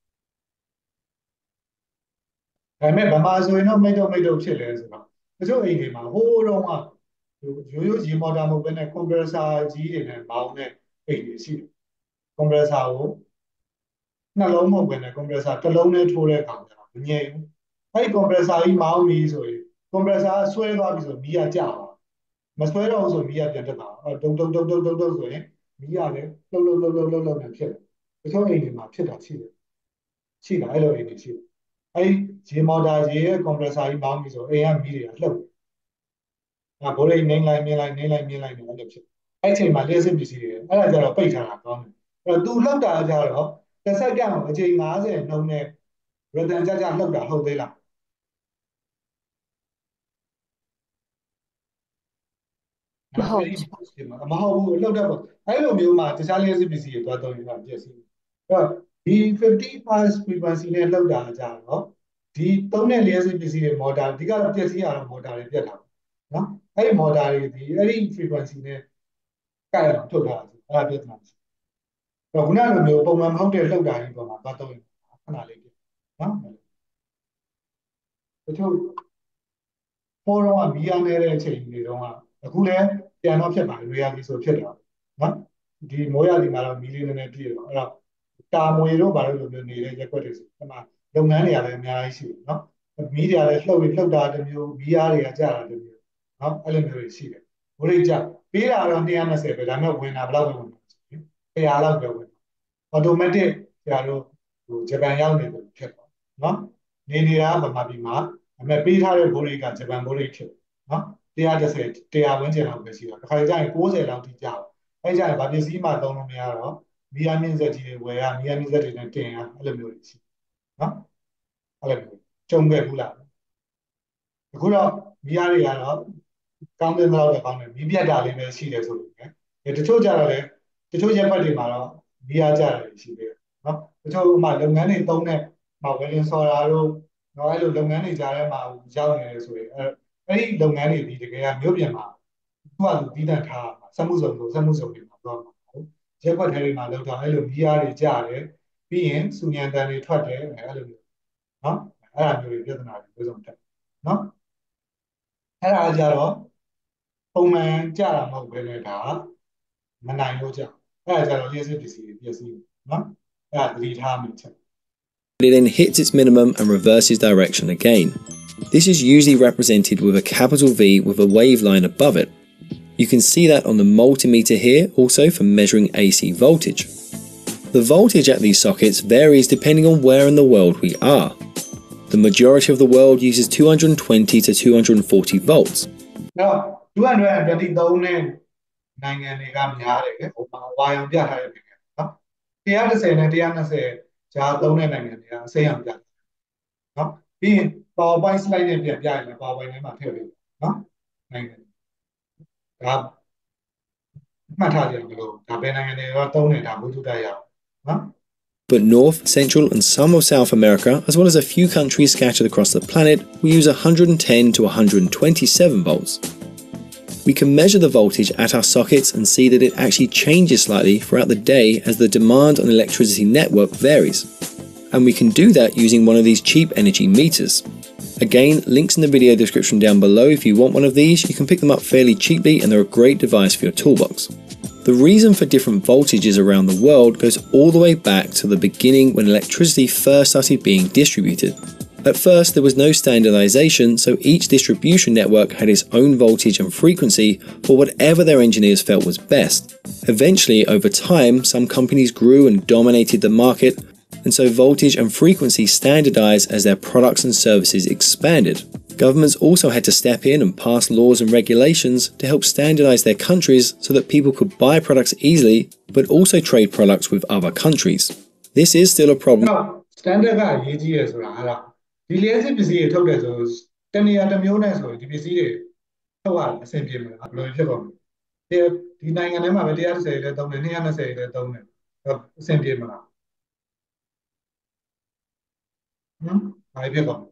ဒါပေမဲ့ဗမာဆိုရင်တော့မိတ်တော့မိတ်တော့ဖြစ်လဲဆိုတော့တချို့အိမ်တွေမှာဟိုးတော့ကရိုးရိုးရေမော်တာမဟုတ်ဘဲနဲ့ကွန်ပရက်ဆာကြီးတွေနဲ့မောင်းတဲ့အိမ်တွေရှိတယ်ကွန်ပရက်ဆာကိုနှလုံးမဟုတ်ဘဲနဲ့ကွန်ပရက်ဆာတစ်လုံးနဲ့ထိုးတဲ့အခါကျတော့မငြိမ်ဘူးအဲ့ဒီကွန်ပရက်ဆာကြီးမောင်းပြီးဆိုရင်ကွန်ပရက်ဆာဆွဲသွားပြီဆိုမီးကကျသွားမဆွဲတော့ဘူးဆိုမီးကပြန်တက်သွားအဲတုံတုံတုံတုံတုံတုံဆိုရင်မီးကလည်းလှုပ်လှုပ်လှုပ်လှုပ်လှုပ်လှုပ်နေဖြစ်တယ်တချို့အိမ်တွေမှာဖြစ်တာရှိတယ်ရှိတာအဲ့လိုအိမ်တွေရှိတယ်အဲ့ဒီရေမော်တာရေရဲ့ကွန်ပရက်ဆာကြီးမောင်းပြီးဆိုအိမ်ကမီးတွေကလှုပ်အဲဘိုးရိတ်နေလိုက်မြင်လိုက်နေလိုက်မြင်လိုက်နေအဲ့လိုဖြစ်အဲ့ချိန်မှာလျှက်စစ်ပစ္စည်းတွေအဲ့ဒါကြတော့ပိတ်ထားတာကောင်းတယ်အဲ့တော့သူလှုပ်တာကြတော့တစ်စက္ကန့်ကိုအချိန်၅၀နှုန်းနဲ့ရတန်ကြကြလှုပ်တာဟုတ်သေးလားမဟုတ်မဟုတ်ဘူးလှုပ်တတ်ပေါ့အဲ့လိုမျိုးမှာတခြားလျှက်စစ်ပစ္စည်းတွေသွားတော့ရင်တော့ပြည့်စည်အဲ့တော့ဒီ fifty hertz frequency နဲ့လှုပ်တာကြတော့ဒီသုံးတဲ့လျှက်စစ်ပစ္စည်းတွေမော်တာအဓိကတော့ပြည့်စည်ရတော့မော်တာတွေပြတ်တာနော်အဲ့ဒီမော်တာတွေဒီအဲ့ဒီ frequency နဲ့ကဲတော့ထုတ်တာအဲ့ဒါပြတ်တာတော့ခုနလိုမျိုးပုံမှန်မဟုတ်တဲ့လှုပ်တာကြီးပေါ်မှာသွားတော့ရင်ခဏလေးပြနော်တချို့ဖိုးတော့ကမီးရနေတဲ့အချိန်တွေတော့အခုလည်းပြန်တော့ဖြစ်ပါတယ်ရွေးရပြီဆိုဖြစ်တော့နော်ဒီမိုးရဒီမှာတော့မီးလေးနည်းနည်းပြည့်တော့အဲ့တော့တာမွေတို့ဘာလို့လိုမျိုးနေတဲ့ရက်ွက်တွေဆိုဒီမှာလုပ်ငန်းတွေကလည်းအများကြီးရှိတယ်နော်မီးတွေကလည်းလှုပ်ပြီးလှုပ်တာတစ်မျိုးမီးအားတွေကကြာတာတစ်မျိုးနော်အဲ့လိုမျိုးတွေရှိတယ်ဘိုးရိတ်ကြပေးတာတော့two hundred twentyပဲဒါပေမဲ့ဝင်တာဘယ်လောက်ပဲဝင်တာone hundredလောက်ပဲဝင်အော်တိုမက်တစ်ဆရာတို့ဟိုဂျပန်ရောက်နေတယ်ဖြစ်တော့နော်နေနေတာဗမာပြည်မှာအမေပေးထားတဲ့ဘိုးရိတ်ကဂျပန်ဘိုးရိတ်ဖြစ်နော်one hundred ten one hundredဝန်းကျင်လောက်ပဲရှိတော့တစ်ခါကျရင်ninetyလောက်ထိကြာအောင်အဲ့ကျရင်ဗာပစ္စည်းမှသုံးလို့မရတော့မီးရမြင့်ဆက်ကြီးတွေဝယ်ရမီးရမြင့်ဆက်တွေနဲ့တင်ရအဲ့လိုမျိုးတွေရှိနော်အဲ့လိုမျိုးကြုံခဲ့ဘူးလားအခုတော့မီးရတွေကတော့ကောင်းတဲ့တော့လည်းကောင်းတယ်မီးပြတ်တာလေးပဲရှိတယ်ဆိုလို့ပဲတချို့ကြတော့လေတချို့ရက်ဘက်တွေမှာတော့မီးရကြတယ်ရှိသေးတယ်နော်တချို့မှလုပ်ငန်းတွေသုံးတဲ့မဝယ်လင်းဆော်ရာတို့နော်အဲ့လိုလုပ်ငန်းတွေကြားထဲမှာရောက်နေတယ်ဆိုရင်အဲ့အဲ့ဒီလုပ်ငန်းတွေဒီတကယ်ကမြို့ပြင်မှာသူကသူတည်တံ့ထားမှာစက်မှုစုံလို့စက်မှုစုံတွေမှာတော့ဟုတ်ရက်ဘက်ထဲတွေမှာလောက်တော့အဲ့လိုမီးရတွေကြတယ်ပြီးရင်စူညံတန်တွေထွက်တယ်အဲ့လိုမျိုးနော်အဲ့ဒါမျိုးတွေပြဿနာတွေပြောဆုံးတက်နော်အဲ့ဒါကြတော့ပုံမှန်ကြတာမဟုတ်ဘဲနဲ့ဒါမနိုင်လို့ကြအဲ့ဒါကြတော့လျှက်စစ်ပစ္စည်းတွေပျက်စီးနော်အဲ့ဒါသတိထားမိချက် It then hits its minimum and reverses direction again. This is usually represented with a capital V with a wave line above it. You can see that on the multimeter here also for measuring A C voltage. The voltage at these sockets varies depending on where in the world we are. The majority of the world uses two hundred twenty to two hundred forty volts. Now, two hundred twenty-threeနိုင်ငံတွေကများတယ်ဟိုမှာဝါရောင်ပြထားတဲ့နိုင်ငံနော်one thirtyနဲ့one twentyဂျာသုံးတဲ့နိုင်ငံတွေကအစိမ်းအောင်ပြတယ်နော်ပြီးရင် PowerPoint slide နဲ့ပြန်ပြရင်လည်း PowerPoint ထဲမှာထည့်ပေးနော်နိုင်ငံဒါမှတ်ထားကြတယ်လို့ဒါပဲနိုင်ငံတွေတော့သုံးနေတာဘုသူတရအောင်နော် But North, Central and some of South America, as well as a few countries scattered across the planet, will use one hundred ten to one hundred twenty-seven volts. We can measure the voltage at our sockets and see that it actually changes slightly throughout the day as the demand on the electricity network varies. And we can do that using one of these cheap energy meters. Again, links in the video description down below. If you want one of these, you can pick them up fairly cheaply and they're a great device for your toolbox. The reason for different voltages around the world goes all the way back to the beginning when electricity first started being distributed. At first, there was no standardization, so each distribution network had its own voltage and frequency for whatever their engineers felt was best. Eventually, over time, some companies grew and dominated the market, and so voltage and frequency standardized as their products and services expanded. Governments also had to step in and pass laws and regulations to help standardize their countries so that people could buy products easily, but also trade products with other countries. This is still a problem. No, standard ကအရေးကြီးရဆိုတာဟာလားဒီလျှက်စစ်ပစ္စည်းတွေထုတ်တယ်ဆိုတနေရာတစ်မျိုးနဲ့ဆိုရင်ဒီပစ္စည်းတွေထုတ်ရအဆင်ပြေမလားဘယ်လိုဖြစ်ကုန်လဲဒီနိုင်ငံထဲမှာပဲone thirtyလည်းသုံးတယ်two twentyလည်းသုံးတယ်အဆင်ပြေမလားဟမ်ဘာဖြစ်ကုန်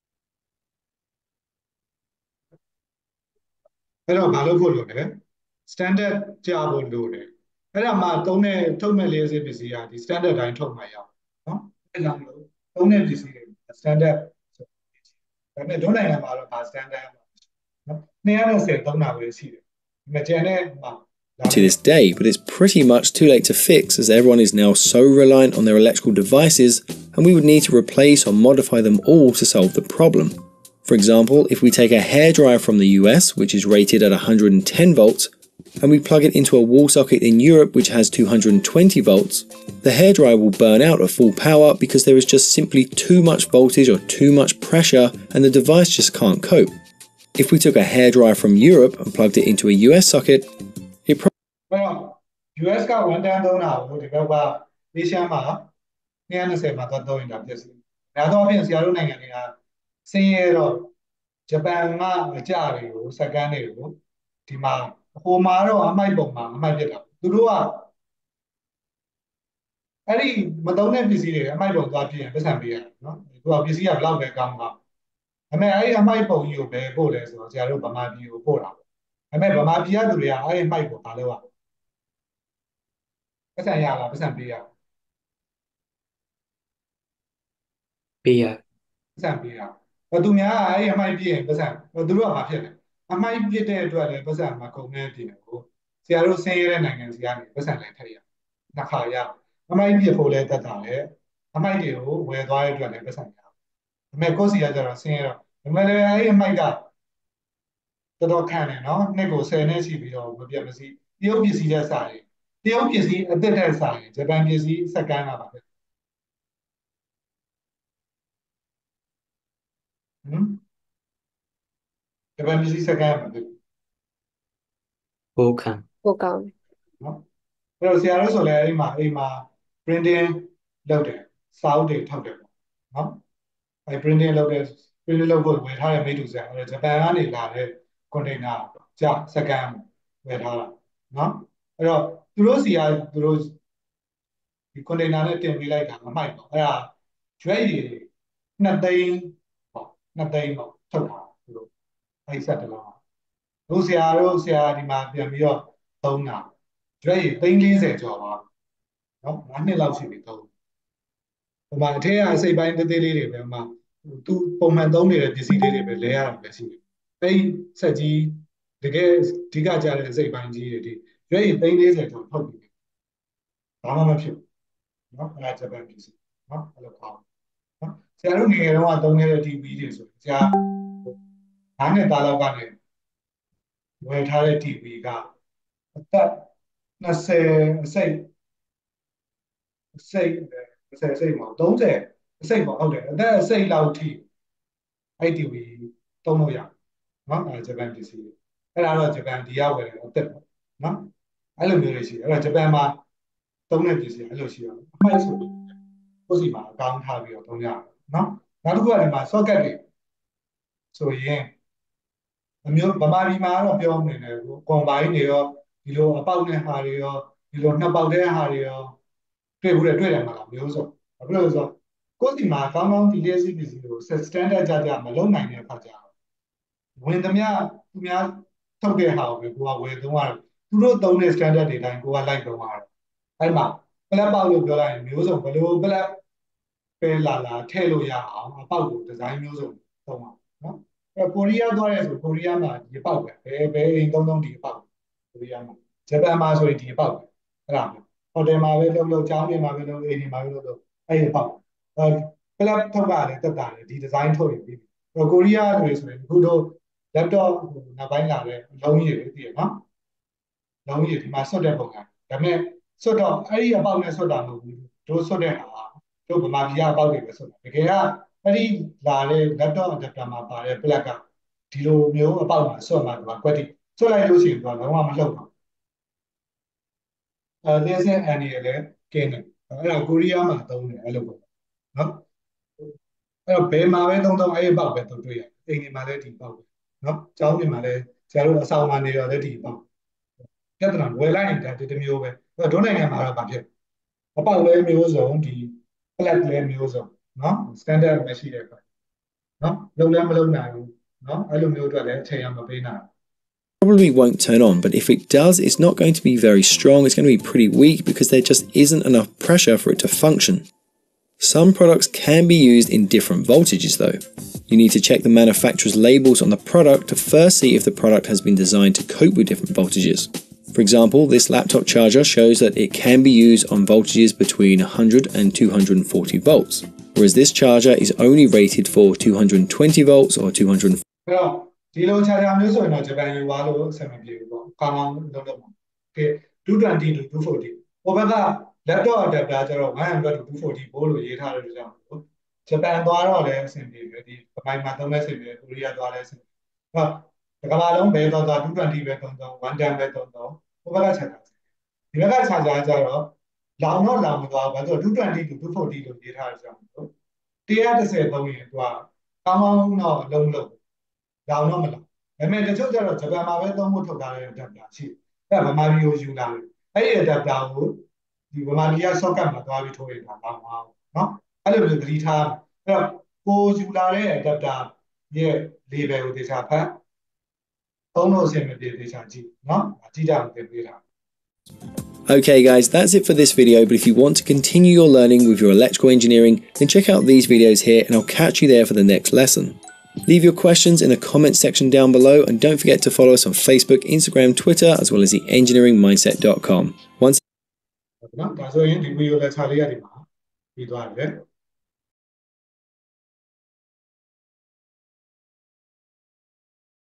အဲ့တော့ဘာလို့ဖို့လို့လဲ standard ကြားဖို့လို့တယ်အဲ့ဒါမှသုံးတဲ့ထုတ်မဲ့လျှက်စစ်ပစ္စည်းကဒီ standard တိုင်းထုတ်မှရအောင်နော်အဲ့ဒါလို့သုံးတဲ့ပစ္စည်းတွေ standard ဒါပေမဲ့ဒုနိုင်ငံမှာတော့ဘာ standard မှာနော်two twentyသုံးတာပဲရှိတယ်ဒီမှာကျန်တဲ့မှာ to this day, but it's pretty much too late to fix as everyone is now so reliant on their electrical devices and we would need to replace or modify them all to solve the problem. For example, if we take a hairdryer from the U S, which is rated at one hundred ten volts, and we plug it into a wall socket in Europe which has two hundred twenty volts, the hairdryer will burn out at full power because there is just simply too much voltage or too much pressure and the device just can't cope. If we took a hairdryer from Europe and plugged it into a U S socket, it probably U S ကone tenသုံးတာကိုဒီဘက်က Asia မှာtwo twentyမှာတော့သုံးရင်ဒါပြည့်စုံ။ဒါတော့အပြင်ဆရာတို့နိုင်ငံတွေကဆင်းရဲတော့ဂျပန်ကအကြတွေကိုစက္ကန့်တွေကိုဒီမှာဟိုမှာတော့အမိုက်ပုံမှာအမိုက်ပြစ်တာသူတို့ကအဲ့ဒီမသုံးတဲ့ပစ္စည်းတွေအမိုက်ပုံသွားပြရင်ပတ်စံပေးရတယ်နော်သူကပစ္စည်းကဘယ်လောက်ပဲကောင်းကောင်းဒါပေမဲ့အဲ့ဒီအမိုက်ပုံကြီးကိုပဲပို့လဲဆိုတော့ဆရာတို့ဗမာပြည်ကိုပို့တာပေါ့ဒါပေမဲ့ဗမာပြည်ကသူတွေကအဲ့ဒီမိုက်ကိုဘာလုပ်ရပတ်စံရလားပတ်စံပေးရပေးရပတ်စံပေးရဘာသူများအဲ့ဒီအမိုက်ပြရင်ပတ်စံသူတို့ကဘာဖြစ်လဲအမိုက်ပြတဲ့အတွက်လည်းပတ်စံမကုန်တဲ့ပြင်ကိုဆရာတို့ဆင်းရဲတဲ့နိုင်ငံစီကနေပတ်စံလည်းထည့်ရနှစ်ခါရအမိုက်ပြဖို့လည်းတက်တာလေအမိုက်တွေကိုဝယ်သွားတဲ့အတွက်လည်းပတ်စံရဒါပေမဲ့ကိုယ်စီကကျတော့ဆင်းရဲတော့ဒါပေမဲ့လည်းအဲ့ဒီအမိုက်ကတော်တော်ခံတယ်နော်နှစ်ကိုtenနဲ့ရှိပြီးတော့မပြတ်မစီတရုတ်ပစ္စည်းတဲ့စာတွေတရုတ်ပစ္စည်းအသစ်တဲ့စာတွေဂျပန်ပစ္စည်းစက္ကန့်ကပါပဲဟမ်ဂျပန်ပစ္စည်းစက္ကန့်ပါပဲဘိုးခံပိုကောင်းနော်အဲ့တော့ဆရာတို့ဆိုလည်းအဲ့ဒီမှာအဲ့မှာ printing လုပ်တယ်စာအုပ်တွေထုတ်တယ်ပေါ့နော်အဲ့ printing လုပ်တဲ့ပပြည်လို့ဖို့ဝယ်ထားတဲ့မိတူဆန်အဲဂျပန်ကနေလာတဲ့ container ကြာစကန်ဝယ်ထားတာနော်အဲ့တော့သူတို့စီကသူတို့ဒီ container နဲ့တင်ပေးလိုက်တာမမှိုက်တော့အဲ့ဒါကျွဲရည်နှစ်သိန်းပေါ့နှစ်သိန်းပေါ့ထုတ်တာသူတို့အဲ့ဆက်တလားတို့ဆရာတို့ဆရာဒီမှာပြန်ပြီးတော့သုံးတာကျွဲရည်သိန်း၄၀ကျော်ပါနော်ငါးနှစ်လောက်ရှိပြီသုံးဟိုမှာအထက်ကအစိပ်ပိုင်းသေးသေးလေးတွေပဲမှာသူပုံမှန်သုံးနေတဲ့ပစ္စည်းလေးတွေပဲလဲရတာပဲရှိတယ်အဲ့ဆက်ကြီးတကယ်အဓိကကြတဲ့အစိပ်ပိုင်းကြီးတွေဒီကျွဲရည်သိန်း၄၀ကျော်ထုတ်ပြီဘာမှမဖြစ်ဘူးနော်အဲ့ဒါဂျပန်ပစ္စည်းနော်အဲ့လိုကောင်းနော်ဆရာတို့ငယ်ငယ်တုန်းကသုံးခဲ့တဲ့ တီ ဗီ တွေဆိုဆရာငါးနှစ်သားလောက်ကနေဝယ်ထားတဲ့ တီ ဗီ ကအသက်၂၀အစိတ်အစိတ်၂၀အစိတ်ပေါ့၃၀အစိတ်ပေါ့ဟုတ်တယ်အသက်အစိတ်လောက်ထိအဲ့ တီ ဗီ သုံးလို့ရနော်အဲ့ဂျပန်ပစ္စည်းအဲ့ဒါတော့ဂျပန်ဒီရောက်ဝယ်တယ်အသက်ပေါ့နော်အဲ့လိုမျိုးတွေရှိတယ်အဲ့တော့ဂျပန်မှာသုံးတဲ့ပစ္စည်းအဲ့လိုရှိရအောင်အမှိုက်ဆိုကိုယ်စီမှာအကောင်းထားပြီးတော့သုံးရအောင်နော်နောက်တစ်ခုကဒီမှာ socket တွေဆိုရင်အမျိုးဗမာပြည်မှာတော့ပြောနေတယ်ကိုကွန်ဘိုင်းတွေရောဒီလိုအပေါက်နဲ့ဟာတွေရောဒီလိုနှစ်ပေါက်တဲ့ဟာတွေရောတွေ့ဘူးတယ်တွေ့တယ်မှာလားမျိုးစုံဘာဖြစ်လို့လဲဆိုတော့ကိုယ်စီမှာကောင်းကောင်းဒီလေးစီပစ္စည်းကို standard ကြကြမလုံးနိုင်တဲ့အခါကျတော့ဝင်သမျှသူများထုတ်တဲ့ဟာကိုကိုကဝယ်သုံးရတယ်သူတို့သုံးတဲ့ standard တွေတိုင်းကိုကလိုက်သုံးရတယ်အဲ့မှာပလက်ပေါက်လို့ပြောလိုက်ရင်မျိုးစုံဘယ်လိုပလက်ပဲလာလာထည့်လို့ရအောင်အပေါက်ကိုဒီဇိုင်းမျိုးစုံသုံးအောင်နော်အဲ့ကိုရီးယားသွားရဲဆိုကိုရီးယားမှာဒီပေါက်ပဲဘယ်ဘယ်အိမ်သုံးသုံးဒီပေါက်ကိုရီးယားမှာဂျပန်မှာဆိုရင်ဒီပေါက်ပဲအဲ့ဒါမျိုးဟိုတယ်မှာပဲလုပ်လို့ကျောင်းတွေမှာပဲလုပ်အိမ်တွေမှာပဲလုပ်လို့အဲ့ဒီပေါက်အဲပလက်ထုတ်ကလည်းတက်တာလေဒီဒီဇိုင်းထုတ်ရင်ပြီးပြီကိုရီးယားတွေဆိုရင်အခုတို့ laptop နောက်ပိုင်းလာတဲ့လုံးကြီးတွေသိရနော်လုံးကြီးဒီမှာဆွတ်တဲ့ပုံစံဒါပေမဲ့ဆွတ်တော့အဲ့ဒီအပေါက်နဲ့ဆွတ်တာမဟုတ်ဘူးတို့ဆွတ်တဲ့ဟာတို့ဗမာပြည်ကအပေါက်တွေပဲဆွတ်တာတကယ်ကအဲ့ဒီလာတဲ့ laptop adapter မှာပါတဲ့ plug ကဒီလိုမျိုးအပေါက်မှာဆွတ်မှာဒီမှာကွက်တိဆွတ်လိုက်လို့ရှိရင်တော့လုံးဝမလှုပ်တော့အဲလက်စင်အန်ရီလည်းကင်းတယ်အဲ့ဒါကိုရီးယားမှာသုံးတယ်အဲ့လိုပေါ့နော်အဲ့တော့ဘယ်မှာပဲသုံးသုံးအဲ့ဒီပေါက်ပဲတို့တွေ့ရတယ်အိမ်တွေမှာလည်းဒီပေါက်ပဲနော်ကျောင်းတွေမှာလည်းဆရာတို့အဆောင်မှာနေတော့လည်းဒီပေါက်ပြဿနာဝယ်လိုက်ရင်ဒါဒီမျိုးပဲဒုနိုင်ငံမှာတော့ဗာဖြစ်အပေါက်လည်းမျိုးစုံဒီ plug လည်းမျိုးစုံနော် standard မရှိတဲ့အခါနော်လုံးလည်းမလုံးနိုင်ဘူးနော်အဲ့လိုမျိုးအတွက်လည်းအချိန်ရမပေးနိုင် Probably won't turn on, but if it does, it's not going to be very strong. It's going to be pretty weak because there just isn't enough pressure for it to function. Some products can be used in different voltages though. You need to check the manufacturer's labels on the product to first see if the product has been designed to cope with different voltages. For example, this laptop charger shows that it can be used on voltages between one hundred and two hundred forty volts, whereas this charger is only rated for two hundred twenty volts or two hundred. ဒီလို charger မျိုးဆိုရင်တော့ဂျပန်ယူသွားလို့အဆင်မပြေဘူးပေါ့ကောင်းကောင်းလုပ်လို့ပေါ့ okay two twenty to two forty ဟိုဘက်က laptop adapter ကျတော့one hundred to two forty ဘိုးလို့ရေးထားတဲ့လူကြောင့်ဂျပန်သွားတော့လည်းအဆင်ပြေတယ်ဒီပမိုင်မှာသုံးမဲ့ဆင်ပြေကိုရီးယားသွားလည်းအဆင်ပြေဟုတ်ဒီကမ္ဘာလုံးပဲသွားသွားtwo twentyပဲသုံးသုံးone tenပဲသုံးသုံးဟိုဘက်က charger ဒီဘက်က charger ကျတော့လောင်တော့လောင်မသွားဘူးဘာလို့ two twenty to two forty လို့ရေးထားတဲ့ကြောင့်one tenသုံးရင်သူကကောင်းကောင်းတော့အလုံးလုံးလောင်တော့မလောင်ဒါပေမဲ့တချို့ကျတော့ဂျပန်မှာပဲသုံးဖို့ထုတ်ထားတဲ့ adapter ရှိတယ်အဲ့ဗမာပြည်ကိုယူလာတယ်အဲ့ဒီ adapter ကိုဒီဗမာပြည်က socket မှာသွားပြီးထိုးရတာလောင်သွားဘူးเนาะအဲ့လိုမျိုးသတိထားအဲ့တော့ကိုယူလာတဲ့ adapter ရဲ့ label ကိုသေချာဖတ်သုံးလို့အဆင်မပြေသေချာကြည့်เนาะကြည့်ကြအောင်သင်ပေးတာ Okay guys, that's it for this video, but if you want to continue your learning with your electrical engineering, then check out these videos here and I'll catch you there for the next lesson. Leave your questions in the comment section down below and don't forget to follow us on Facebook, Instagram, Twitter, as well as the engineering mindset dot com. Once နော်ဒါဆိုရင်ဒီဗီဒီယိုလက်ချာလေးရဒီမှာပြီးသွားတယ်